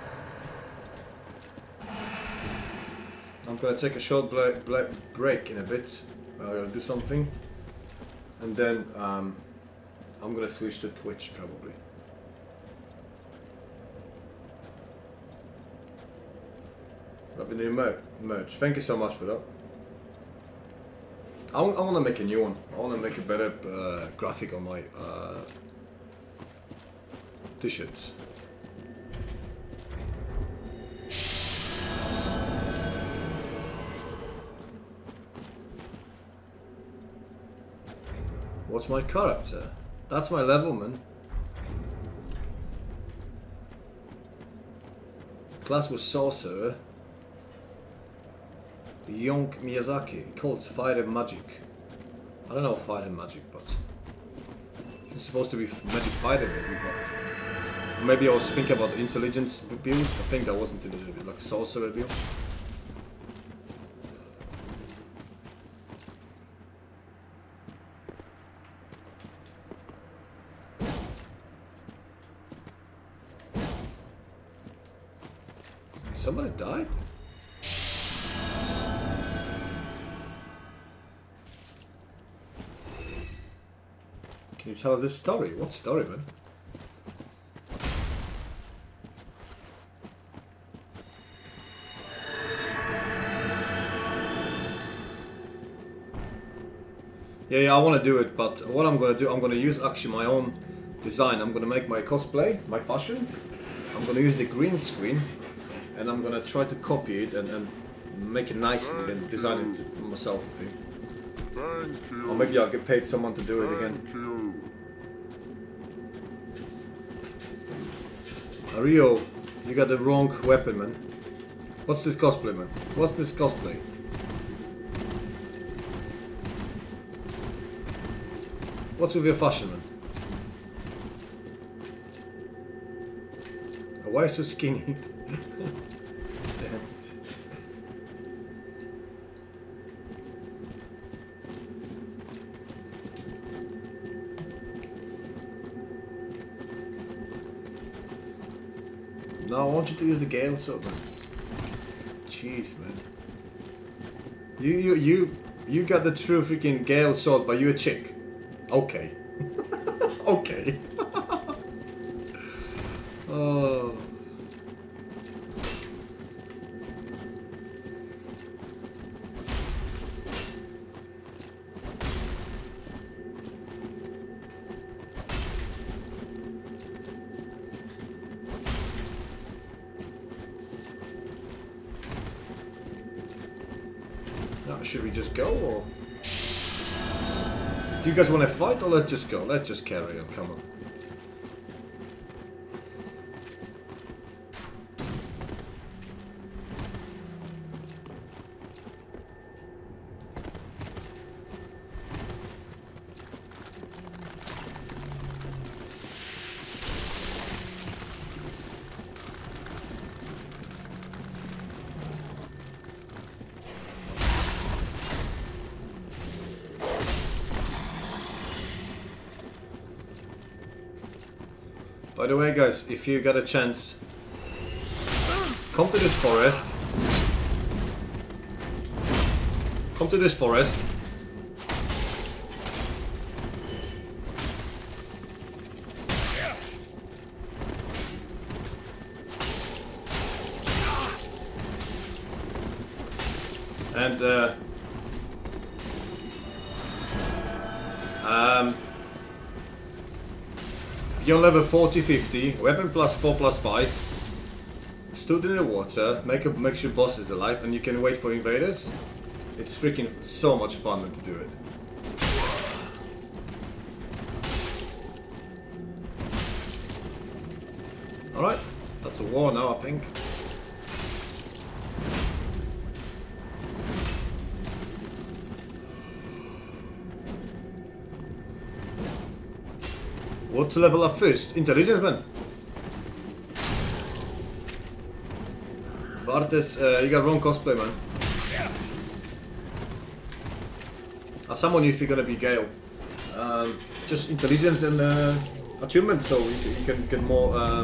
I'm gonna take a short break in a bit. I'm gonna do something. And then I'm gonna switch to Twitch, probably. Love the new merch. Thank you so much for that. I want to make a new one. I want to make a better graphic on my t-shirts. What's my character? That's my level, man. class was Sorcerer. Young Miyazaki calls Fire and Magic. I don't know Fire and Magic, but it's supposed to be Magic Fighter maybe, but maybe I was thinking about the Intelligence build. I think that wasn't Intelligence, like Sorcerer build. Somebody died? Can you tell us this story? What story, man? Yeah, I want to do it, but what I'm going to do, I'm going to use actually my own design. I'm going to make my cosplay, my fashion. I'm going to use the green screen, and I'm going to try to copy it and make it nicely and design it myself, I think.
Thank you.
Or maybe I'll get paid someone to do it again.
Thank you.
Rio, you got the wrong weapon, man. What's this cosplay, man? What's this cosplay? What's with your fashion, man? Why are you so skinny? Damn it. No, I want you to use the Gale sword, man. Jeez, man. You got the true freaking Gale sword, but you're a chick. Okay. Okay. Oh. Now, should we just go, or do you guys want to fight, or let's just go? Let's just carry on. Come on. By the way, guys, if you got a chance, come to this forest. Come to this forest. And beyond level 40-50, weapon plus 4+5, stood in the water, make sure boss is alive, and you can wait for invaders. It's freaking so much fun to do it. Alright, that's a war now, I think. What to level up first? Intelligence, man. Bartes, you got wrong cosplay, man. I'll summon you if you're gonna be Gale. Just intelligence and attunement, so you can get more.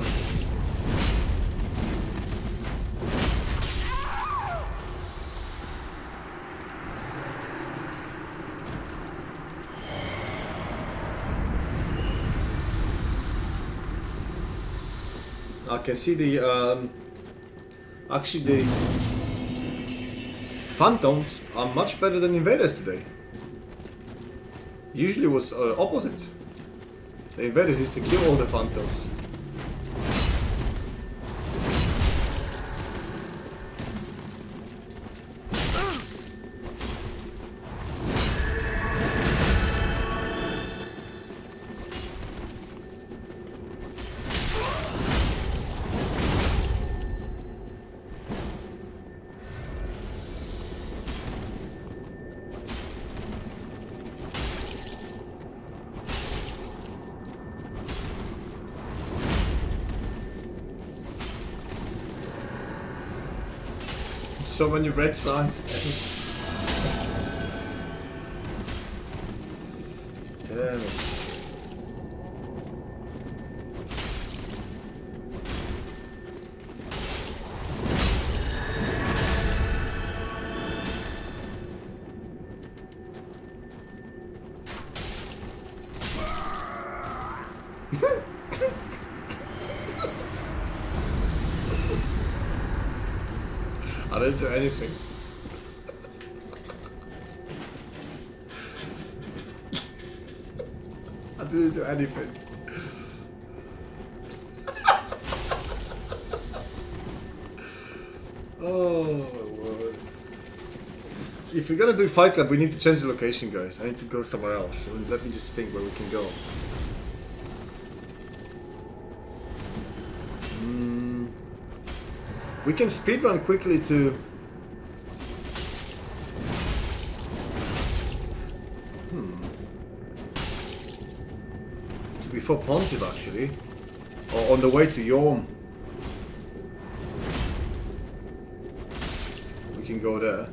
I can see the actually the Phantoms are much better than Invaders today. Usually it was opposite. The Invaders used to kill all the Phantoms. So many red signs. Damn it. I didn't do anything. I didn't do anything. Oh my word. If we're gonna do Fight Club, we need to change the location, guys. I need to go somewhere else. Let me just think where we can go. We can speedrun quickly to... To before Pontive, actually. Or on the way to Yorm. We can go there.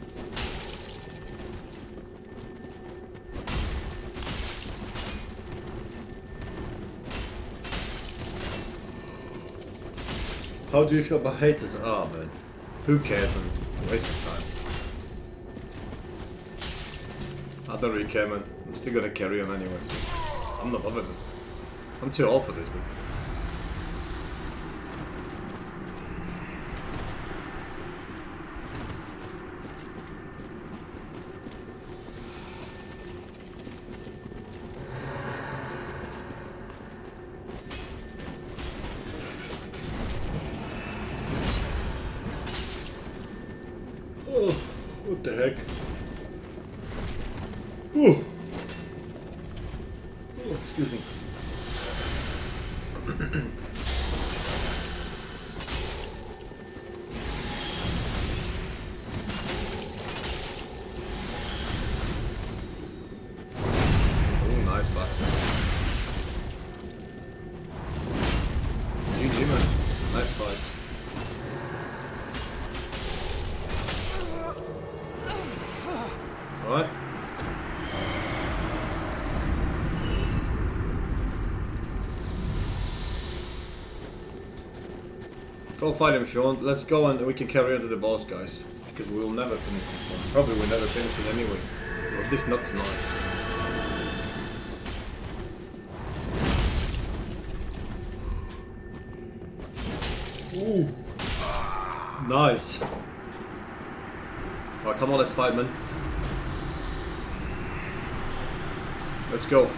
How do you feel about haters? Oh man, who cares, man? Waste of time. I don't really care, man. I'm still gonna carry on anyways. I'm not bothered. I'm too old for this, man. Oh, what the heck? Ooh. Oh, excuse me. Oh, nice button. GG, man. Nice fights. Alright. Go fight him if you want. Let's go and we can carry on to the boss, guys. Because we will never finish this one. Probably we'll never finish it anyway. Or at least not tonight. Ooh. Nice. Alright, come on, let's fight, man. Let's go.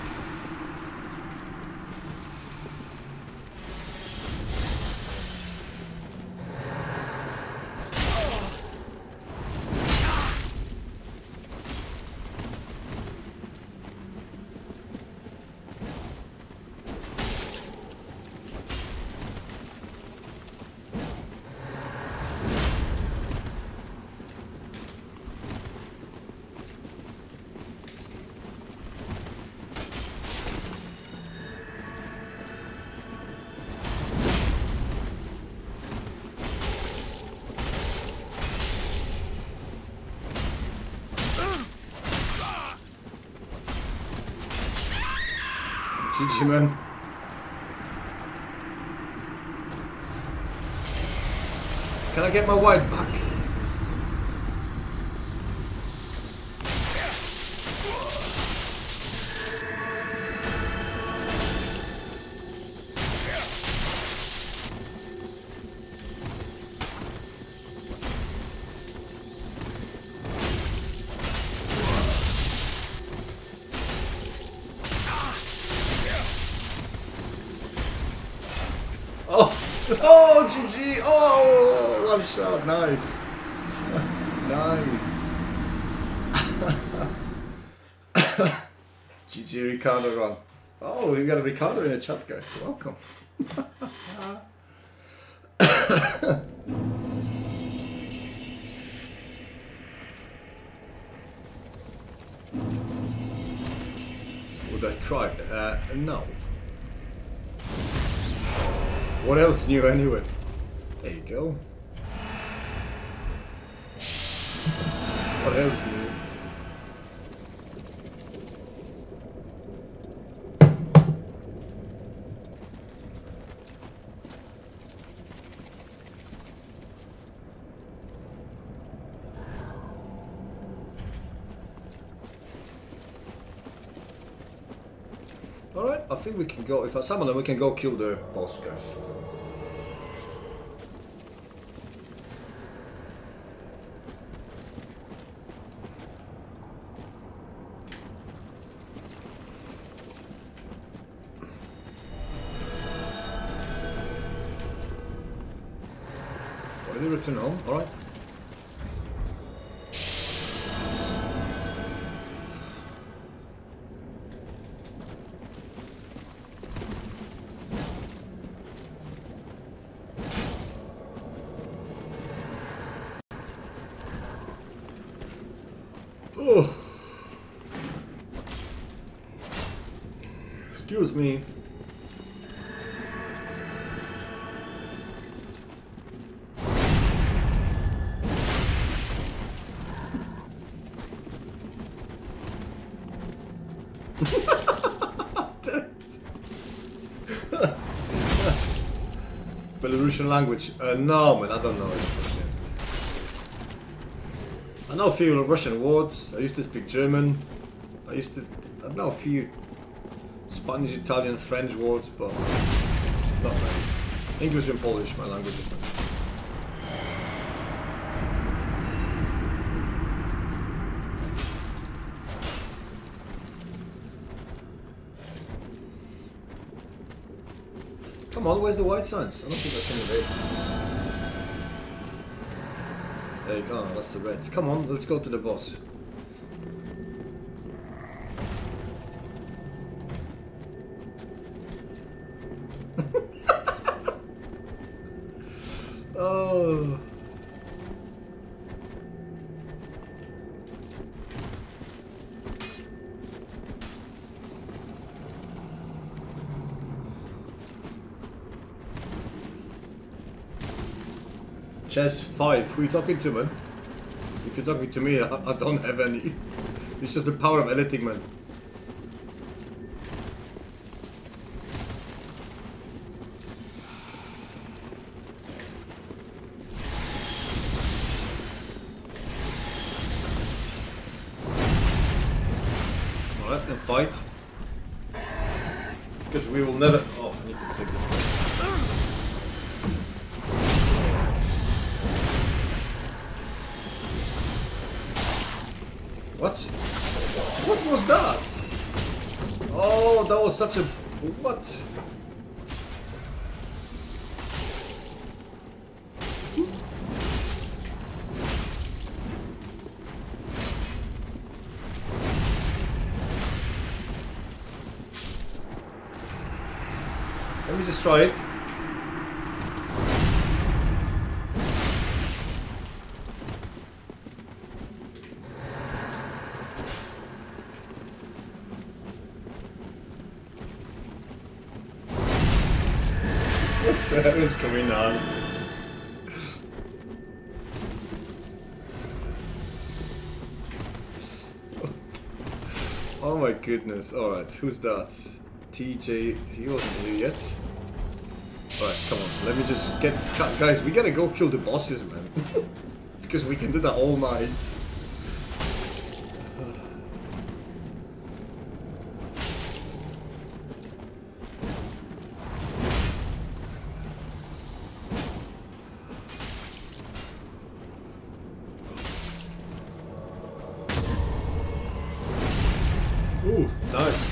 GG, man. Can I get my white back? Oh, GG! Oh, one shot, nice. Nice. GG Ricardo run. Oh, we got a Ricardo in the chat, guys. Welcome. Would I cry? No. What else new anyway? There you go. What else do you? Alright, I think we can go, if I summon them, we can go kill the boss, guys. Why did they return home? Alright. Oh. Excuse me. Belarusian language? No, man, I don't know it. I know a few Russian words. I used to speak German. I know a few Spanish, Italian, French words, but not many. English and Polish, my languages. Come on, where's the white signs? I don't think I can evade. There you go, that's the reds. Come on, let's go to the boss. Oh. Chess 5, who are you talking to, man? If you're talking to me, I don't have any. It's just the power of editing, man. Alright, then fight. Because we will never... Oh, I need to take this one. What? What was that? Oh, that was such a... What? Let me just try it. What the hell is going on? Oh my goodness. Alright, who's that? TJ, he wasn't here yet. Alright, come on, let me just get... Guys, we gotta go kill the bosses, man. Because we can do that all night. Ooh, nice.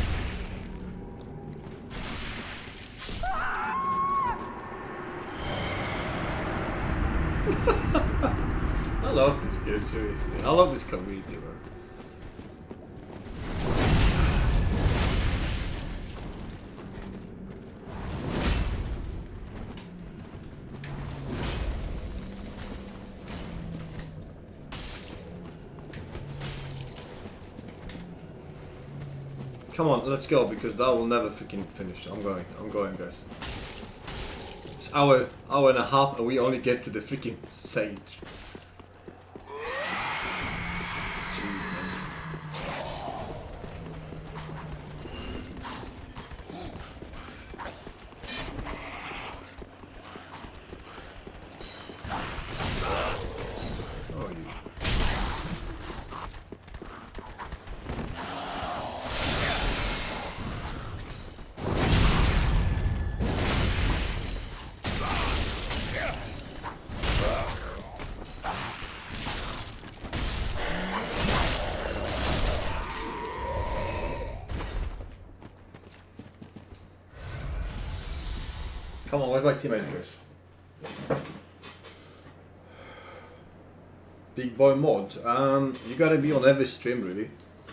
I love this game, seriously. I love this community, man. Come on, let's go, because that will never freaking finish. I'm going, guys. It's hour and a half, and we only get to the freaking sage. Come on, where's my teammates, guys? Big boy mod. You gotta be on every stream, really.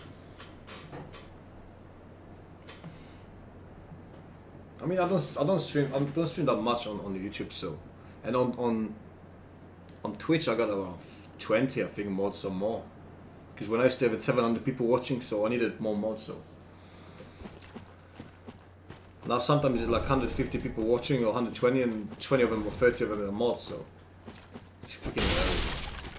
I mean, I don't stream that much on YouTube, so, and on Twitch I got around 20, I think, mods or more. Because when I used to have 700 people watching, so I needed more mods. So now sometimes it's like 150 people watching or 120, and 20 of them or 30 of them are mods. So it's freaking hilarious.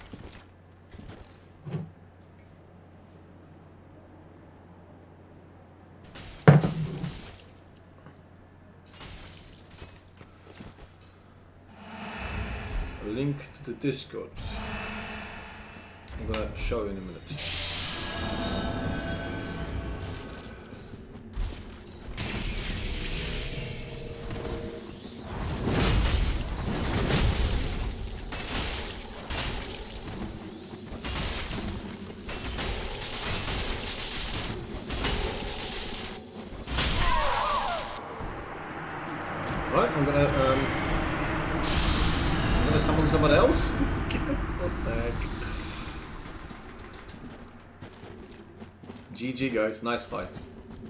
Link to the Discord. I'm gonna show you in a minute. Right, I'm gonna summon someone else? What the heck? GG guys, nice fight.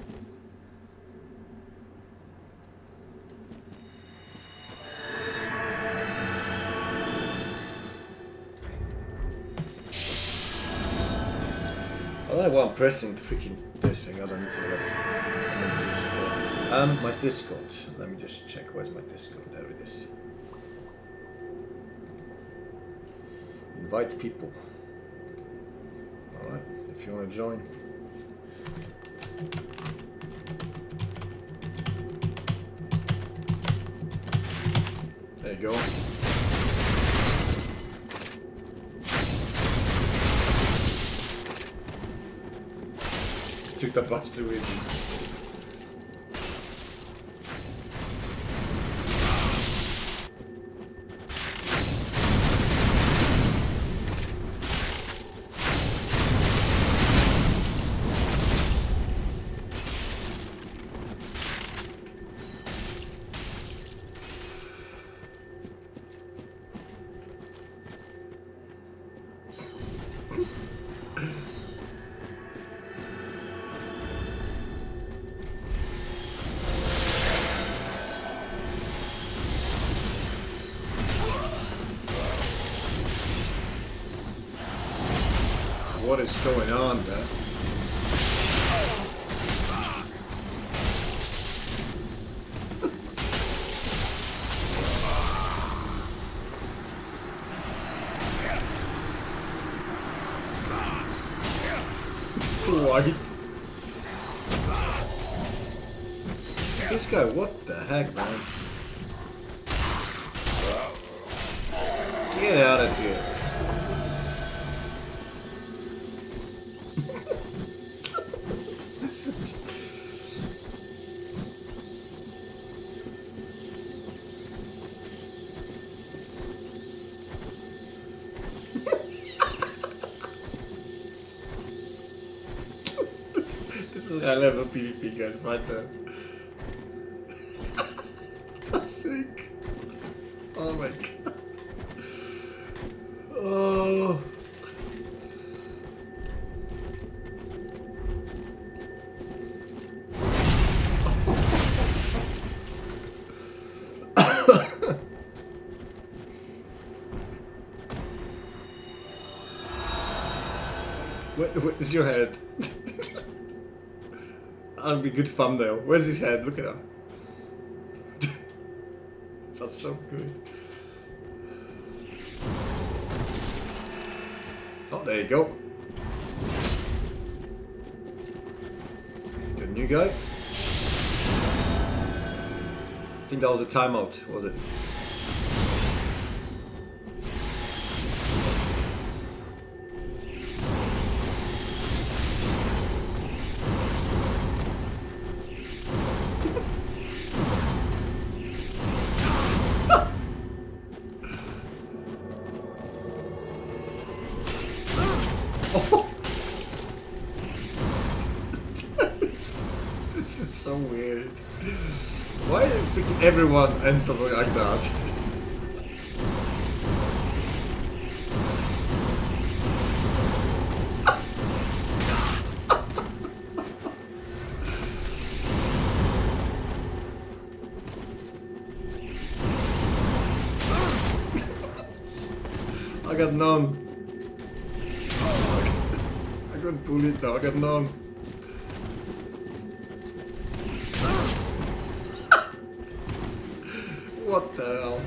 I don't know why I'm pressing freaking this thing, I don't need to do that. My Discord. Let me just check, where's my Discord? There it is. Invite people. Alright, if you want to join. There you go. Took the bus to win. What is going on there? White. This guy, what the heck, man? Get out of here. I love a PvP, guys, right there. That's sick. Oh my god. Oh. Where's your head? That'll be a good thumbnail. Where's his head? Look at him. That's so good. Oh, there you go. Good new guy. I think that was a timeout, was it? This is so weird. Why freaking everyone ends up like that? I got none. I got bullied now, I got none. What the hell?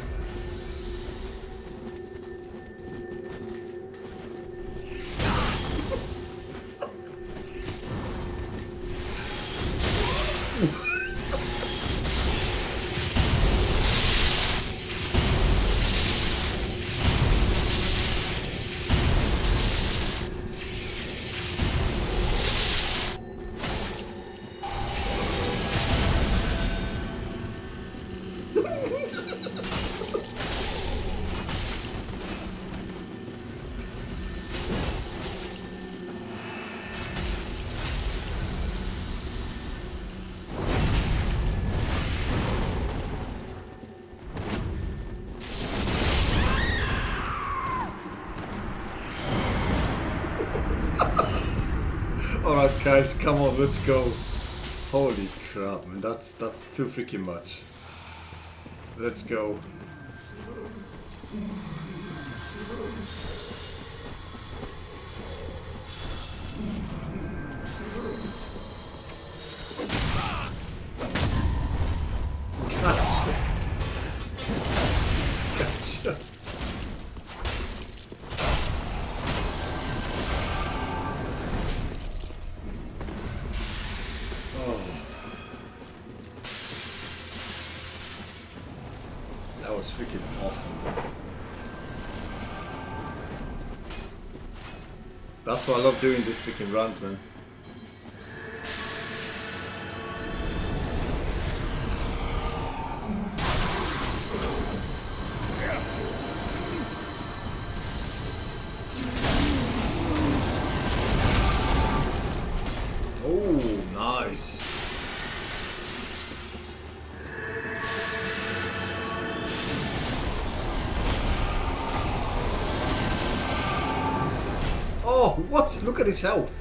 Alright guys, come on, let's go. Holy crap, man, that's too freaking much. Let's go. Gotcha. Gotcha. That was freaking awesome. That's why I love doing these freaking runs, man. Oh, nice. Oh, what? Look at his health.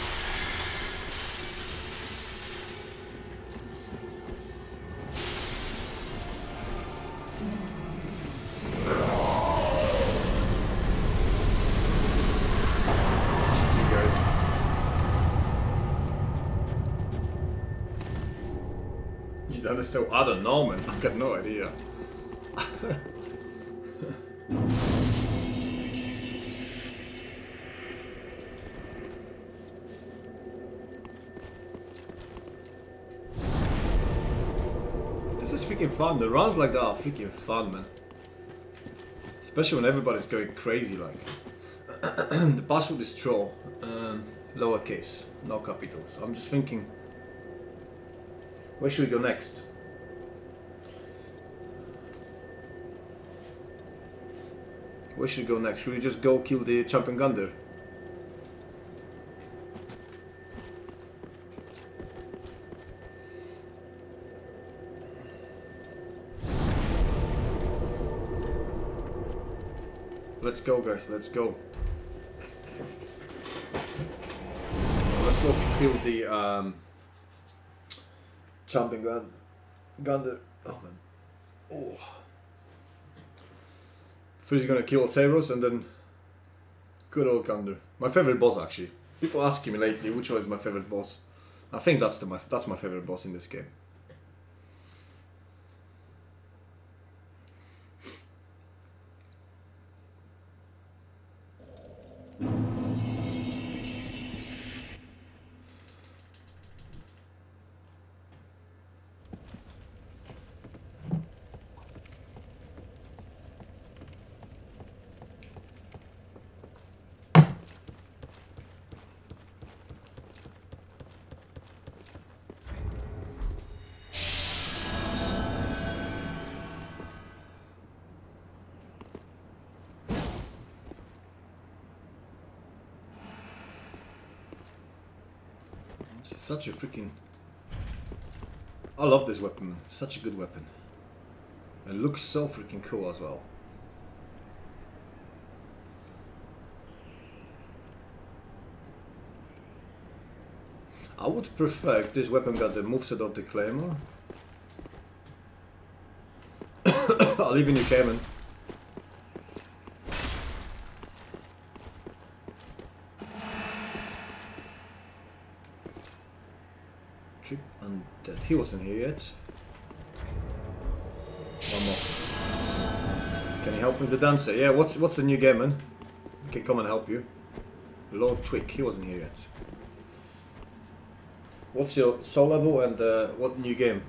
GG, guys. You understand? I don't know, man. I got no idea. This is freaking fun. The runs like that are freaking fun, man. Especially when everybody's going crazy, like. The password is troll, lowercase, no capital. So I'm just thinking, where should we go next? Where should we go next? Should we just go kill the Champion Gander? Let's go, guys, let's go. Let's go kill the Champion Gander. Oh man. Oh. First you're gonna kill Cerberus and then good old Gander. My favorite boss, actually. People asking me lately which one is my favorite boss. I think that's my favorite boss in this game. Such a freaking... I love this weapon. Such a good weapon. It looks so freaking cool as well. I would prefer if this weapon got the moveset of the Claymore. I'll leave in your Cayman. Trip Undead. He wasn't here yet. One more. Can you help me with the dancer? Yeah, what's the new game, man? I can come and help you. Lord Twick, he wasn't here yet. What's your soul level and what new game?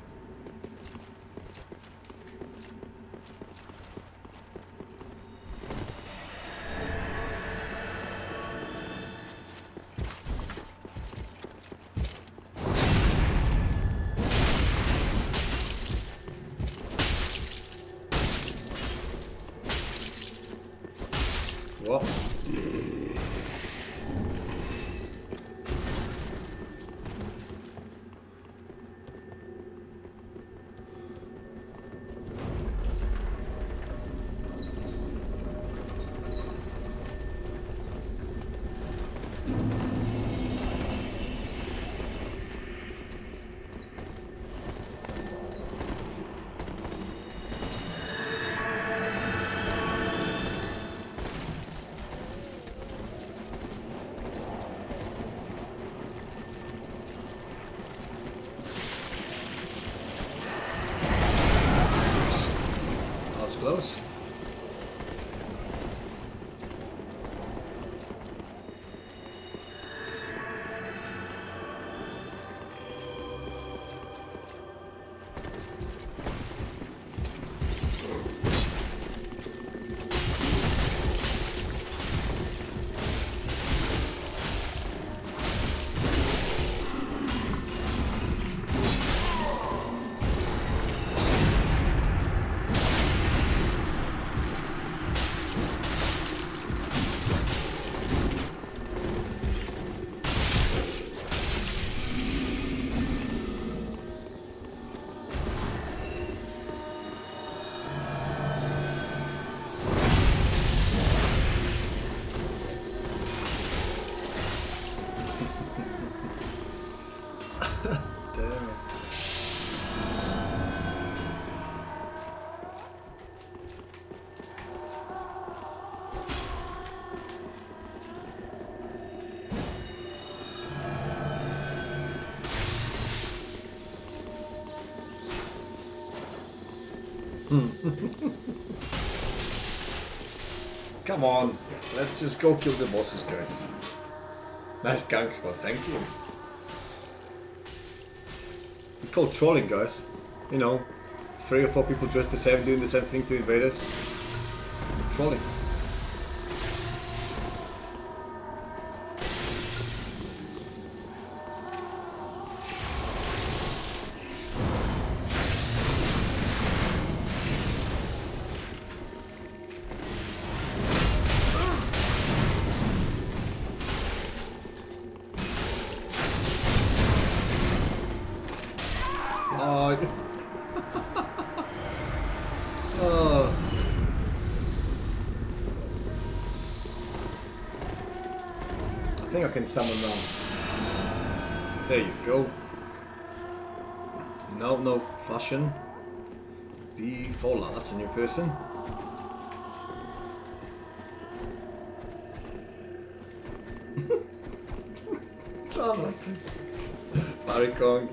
What? Close. Come on, let's just go kill the bosses, guys. Nice gang squad, thank you. We call trolling, guys. You know, 3 or 4 people dressed the same, doing the same thing to invaders. Trolling. Oh. I think I can summon now. There you go. No fashion. Be Fola, that's a new person. I like this. Barry Kong.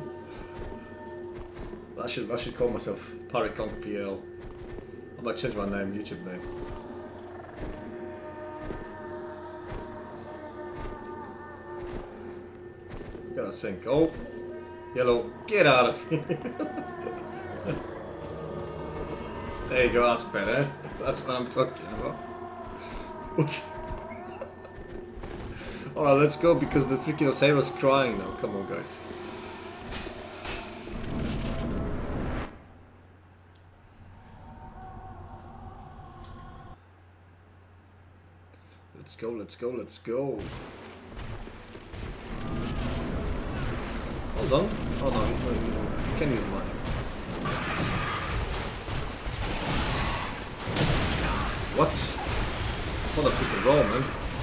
I should call myself Parry Kong PL. I might change my name, YouTube name. Look at that sink. Oh, yellow, get out of here. There you go, that's better. That's what I'm talking about. Alright, let's go because the freaking Oseiro's crying now. Come on, guys. Let's go, let's go, let's go. Hold on. Oh no, he's not using that. He can use mine. What? For the freaking roll, man.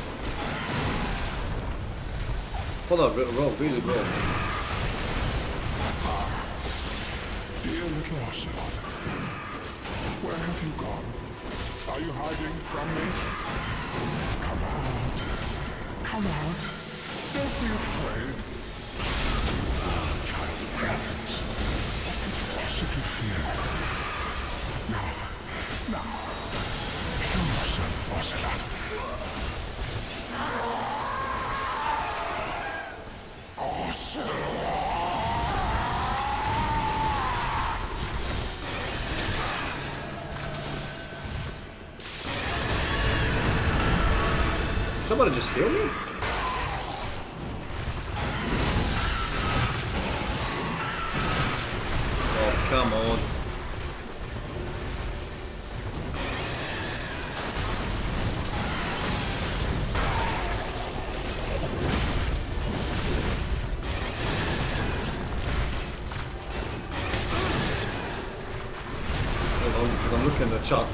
For the roll, really roll.
Dear little Ocelot, where have you gone? Are you hiding from me? Come out. Come out. Don't be afraid. Child of dragons, what could possibly fear? Now, show yourself, Ocelot. Ocelot!
Somebody just heal me? Oh, come on. Hold on, because I'm looking at the chat.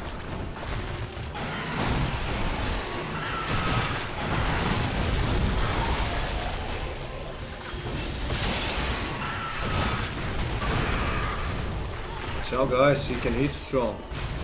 Ciao guys, you can hit strong.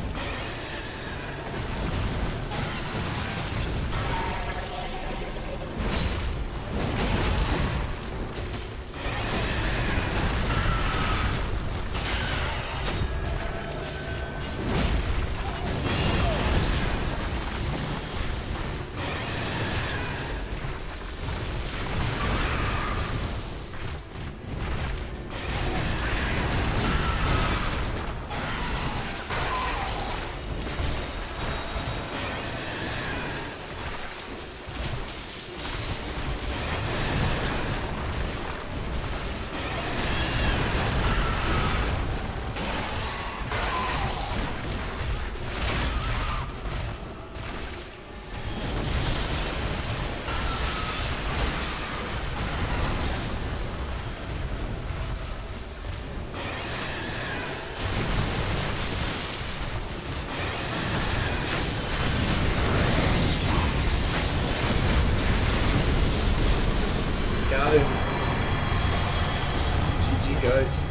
Got him. GG guys.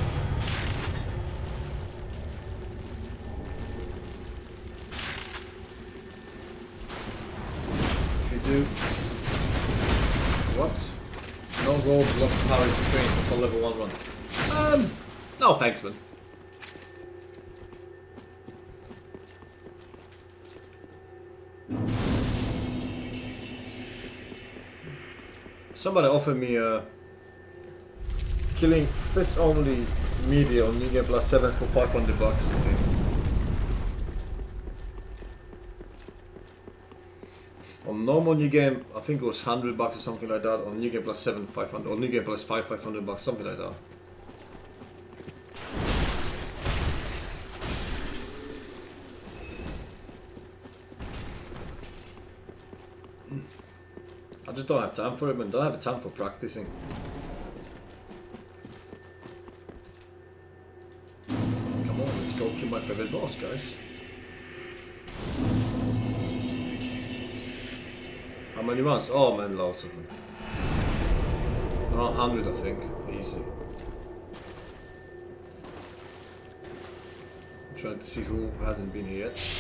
If you do what? No roll block power screen, it's a level 1 run. No thanks man. Somebody offered me killing fist only media on New Game Plus 7 for $500 I think. On normal New Game, I think it was $100 or something like that. On New Game Plus 7, 500, or New Game Plus 5, $500, something like that. I just don't have time for it, man. Don't have time for practicing. Come on, let's go kill my favorite boss, guys. How many rounds? Oh man, loads of them. Around 100 I think. Easy. I'm trying to see who hasn't been here yet.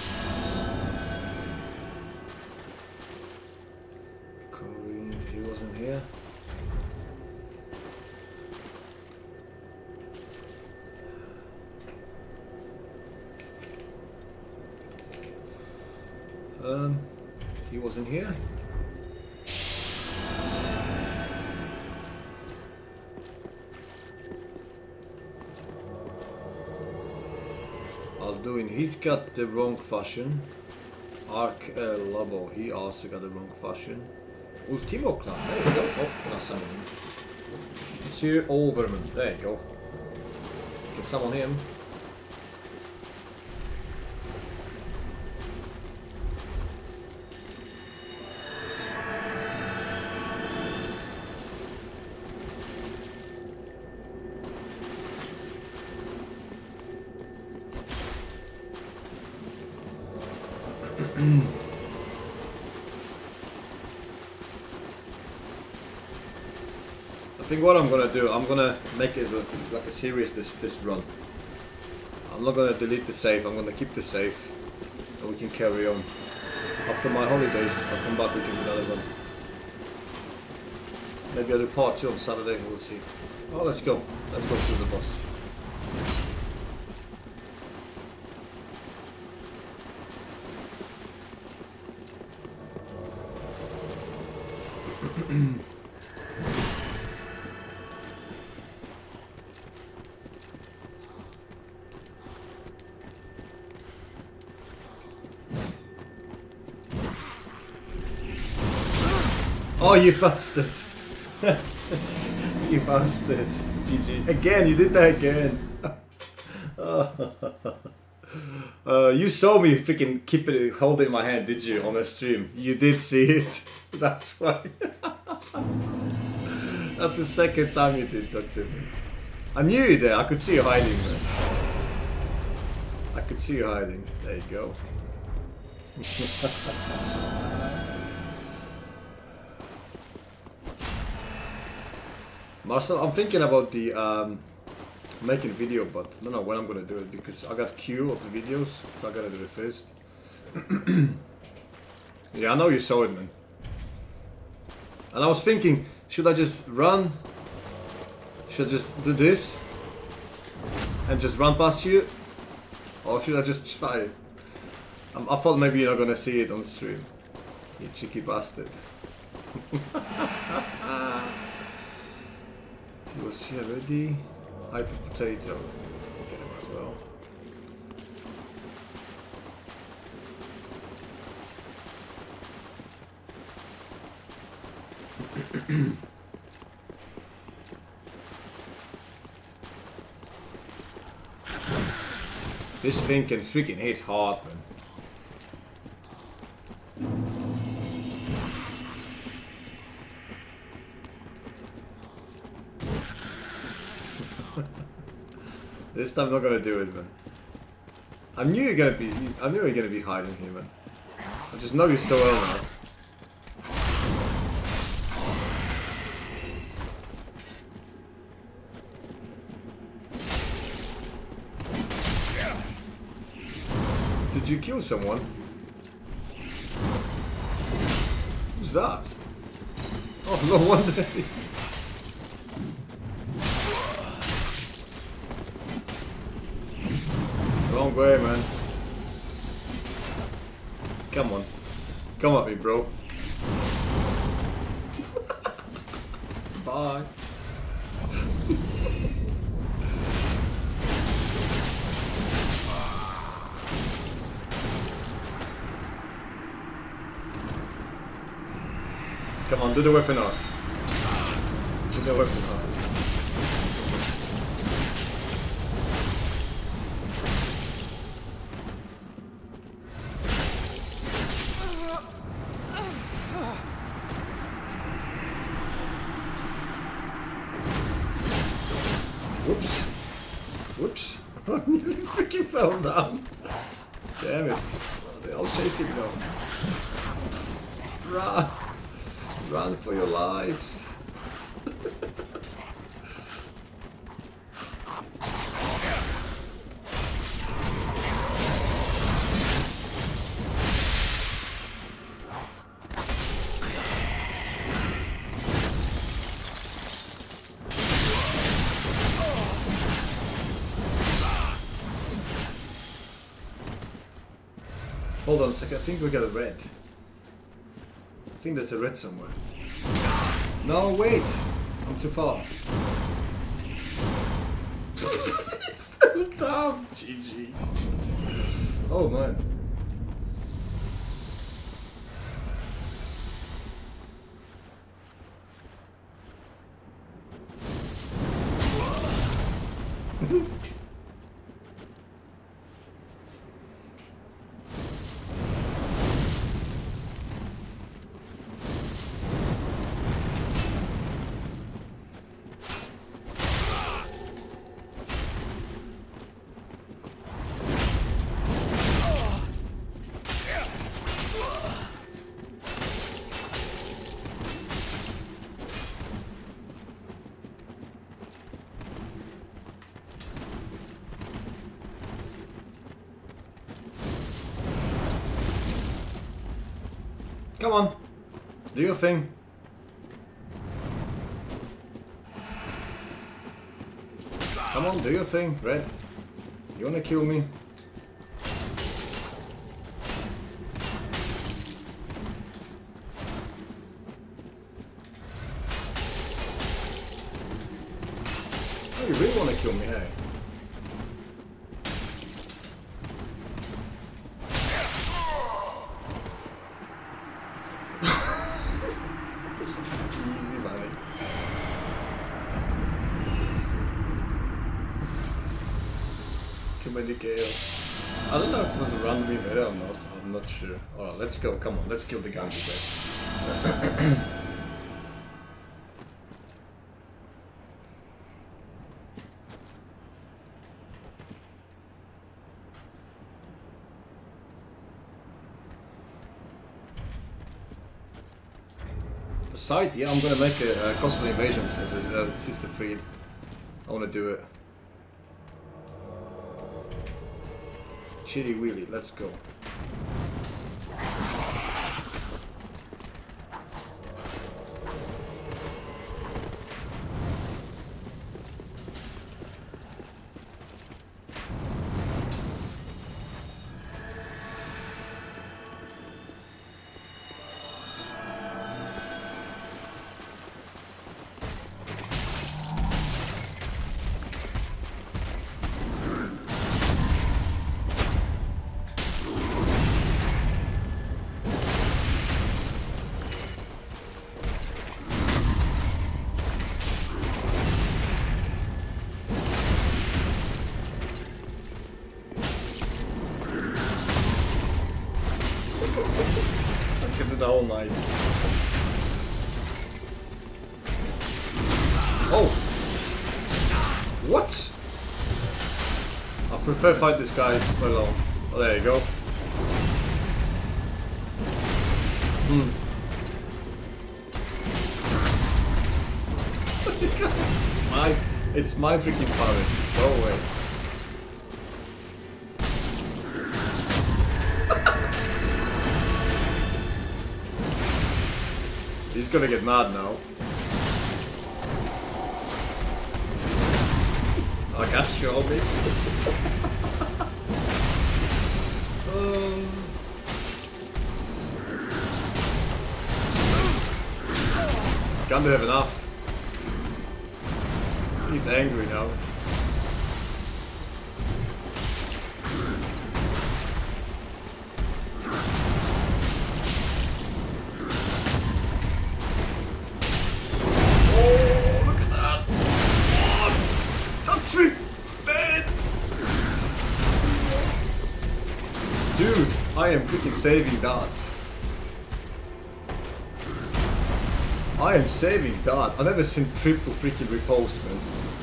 Corinne, he wasn't here. He wasn't here. Alduin, he's got the wrong fashion. Ark Labo, he also got the wrong fashion. Ultimo Clan, there you go. Oh, can I summon him? Sir Overman, there you go. Can summon him. I think what I'm gonna do, I'm gonna make it like a series this run. I'm not gonna delete the save, I'm gonna keep the save. And we can carry on. After my holidays, I'll come back, we can do another one. Maybe I'll do part 2 on Saturday, we'll see. Oh, let's go. Let's go through the boss. Oh, you bastard! You bastard! GG. Again, you did that again! You saw me freaking keep it, hold it in my hand, did you, on a stream? You did see it. That's why. That's the second time you did that to me. I knew you did. I could see you hiding, man. I could see you hiding. There you go. Marcel, I'm thinking about the making a video, but I don't know when I'm gonna do it because I got queue of the videos, so I gotta do it first. Yeah, I know you saw it, man. And I was thinking, should I just run? Should I just do this and just run past you, or should I just try it? I thought maybe you're not gonna see it on stream. You cheeky bastard. He was here ready. Hyper potato. Get him as well. This thing can freaking hit hard, man. This time I'm not gonna do it, man. I knew you were gonna be hiding here, man. I just know you so well now. Did you kill someone? Who's that? Oh, no wonder. Wrong way, man. Come on. Come at me, bro. Bye. Come on, do the weapon art. Do the weapon art. Whoops. Whoops. I nearly freaking fell down. Damn it. They're all chasing though. Run. Run for your lives. Hold on a second, I think we got a red. I think there's a red somewhere. No, wait! I'm too far. Fell down! GG. Oh man. Come on. Do your thing. Come on, do your thing, Red. You wanna kill me? Oh, you really wanna kill me, hey? Easy, man. Too many chaos. I don't know if it was a random event or not. I'm not sure. Alright, let's go. Come on, let's kill the gun, guys. The site, yeah, I'm gonna make a Cosplay Invasions as a Sister Freed. I wanna do it. Chitty Wheelie, let's go. I can do that all night. Oh! What? I prefer fight this guy alone. Oh, there you go. It's my freaking power. Go away. He's gonna get mad now. I got you, homies. Can't have enough. He's angry now. Dude, I am freaking saving that. I am saving that. I've never seen triple freaking repulse, man.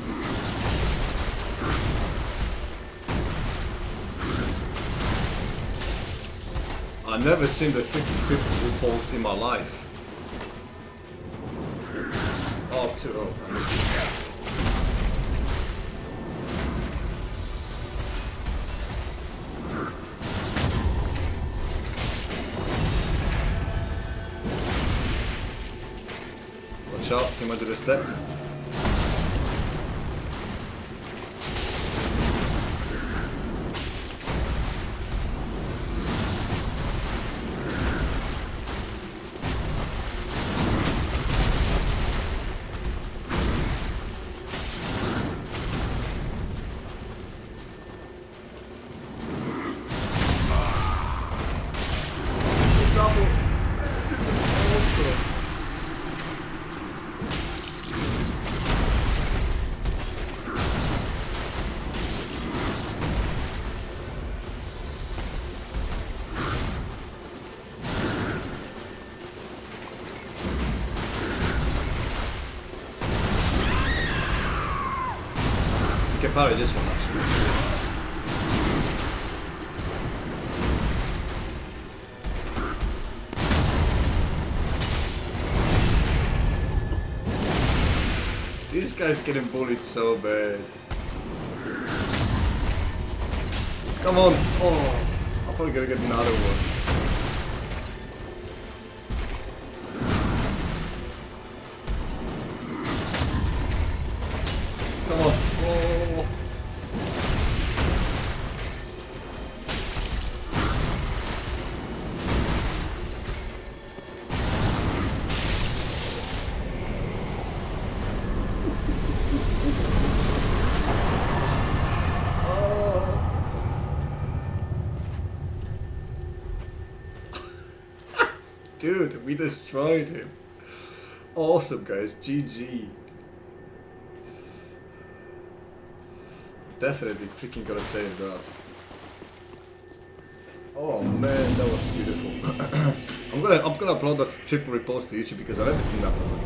I've never seen the freaking triple repulse in my life. Oh, 2-0. Watch out, he might do the step. Double. This is awesome. You can parry this one actually. This guy's getting bullied so bad. Come on! Oh, I thought we were gonna get another one. Dude, we destroyed him. Awesome, guys. GG. Definitely freaking gotta save that. Oh man, that was beautiful. I'm gonna upload that triple repost to YouTube because I've never seen that one.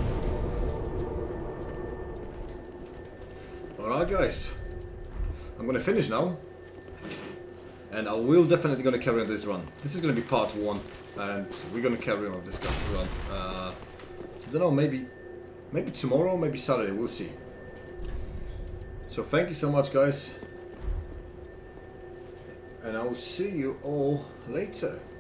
Alright guys. I'm gonna finish now. And I will definitely gonna carry on this run. This is gonna be part 1. And we're gonna carry on this run. I don't know, maybe tomorrow, maybe Saturday, we'll see. So thank you so much guys. And I will see you all later.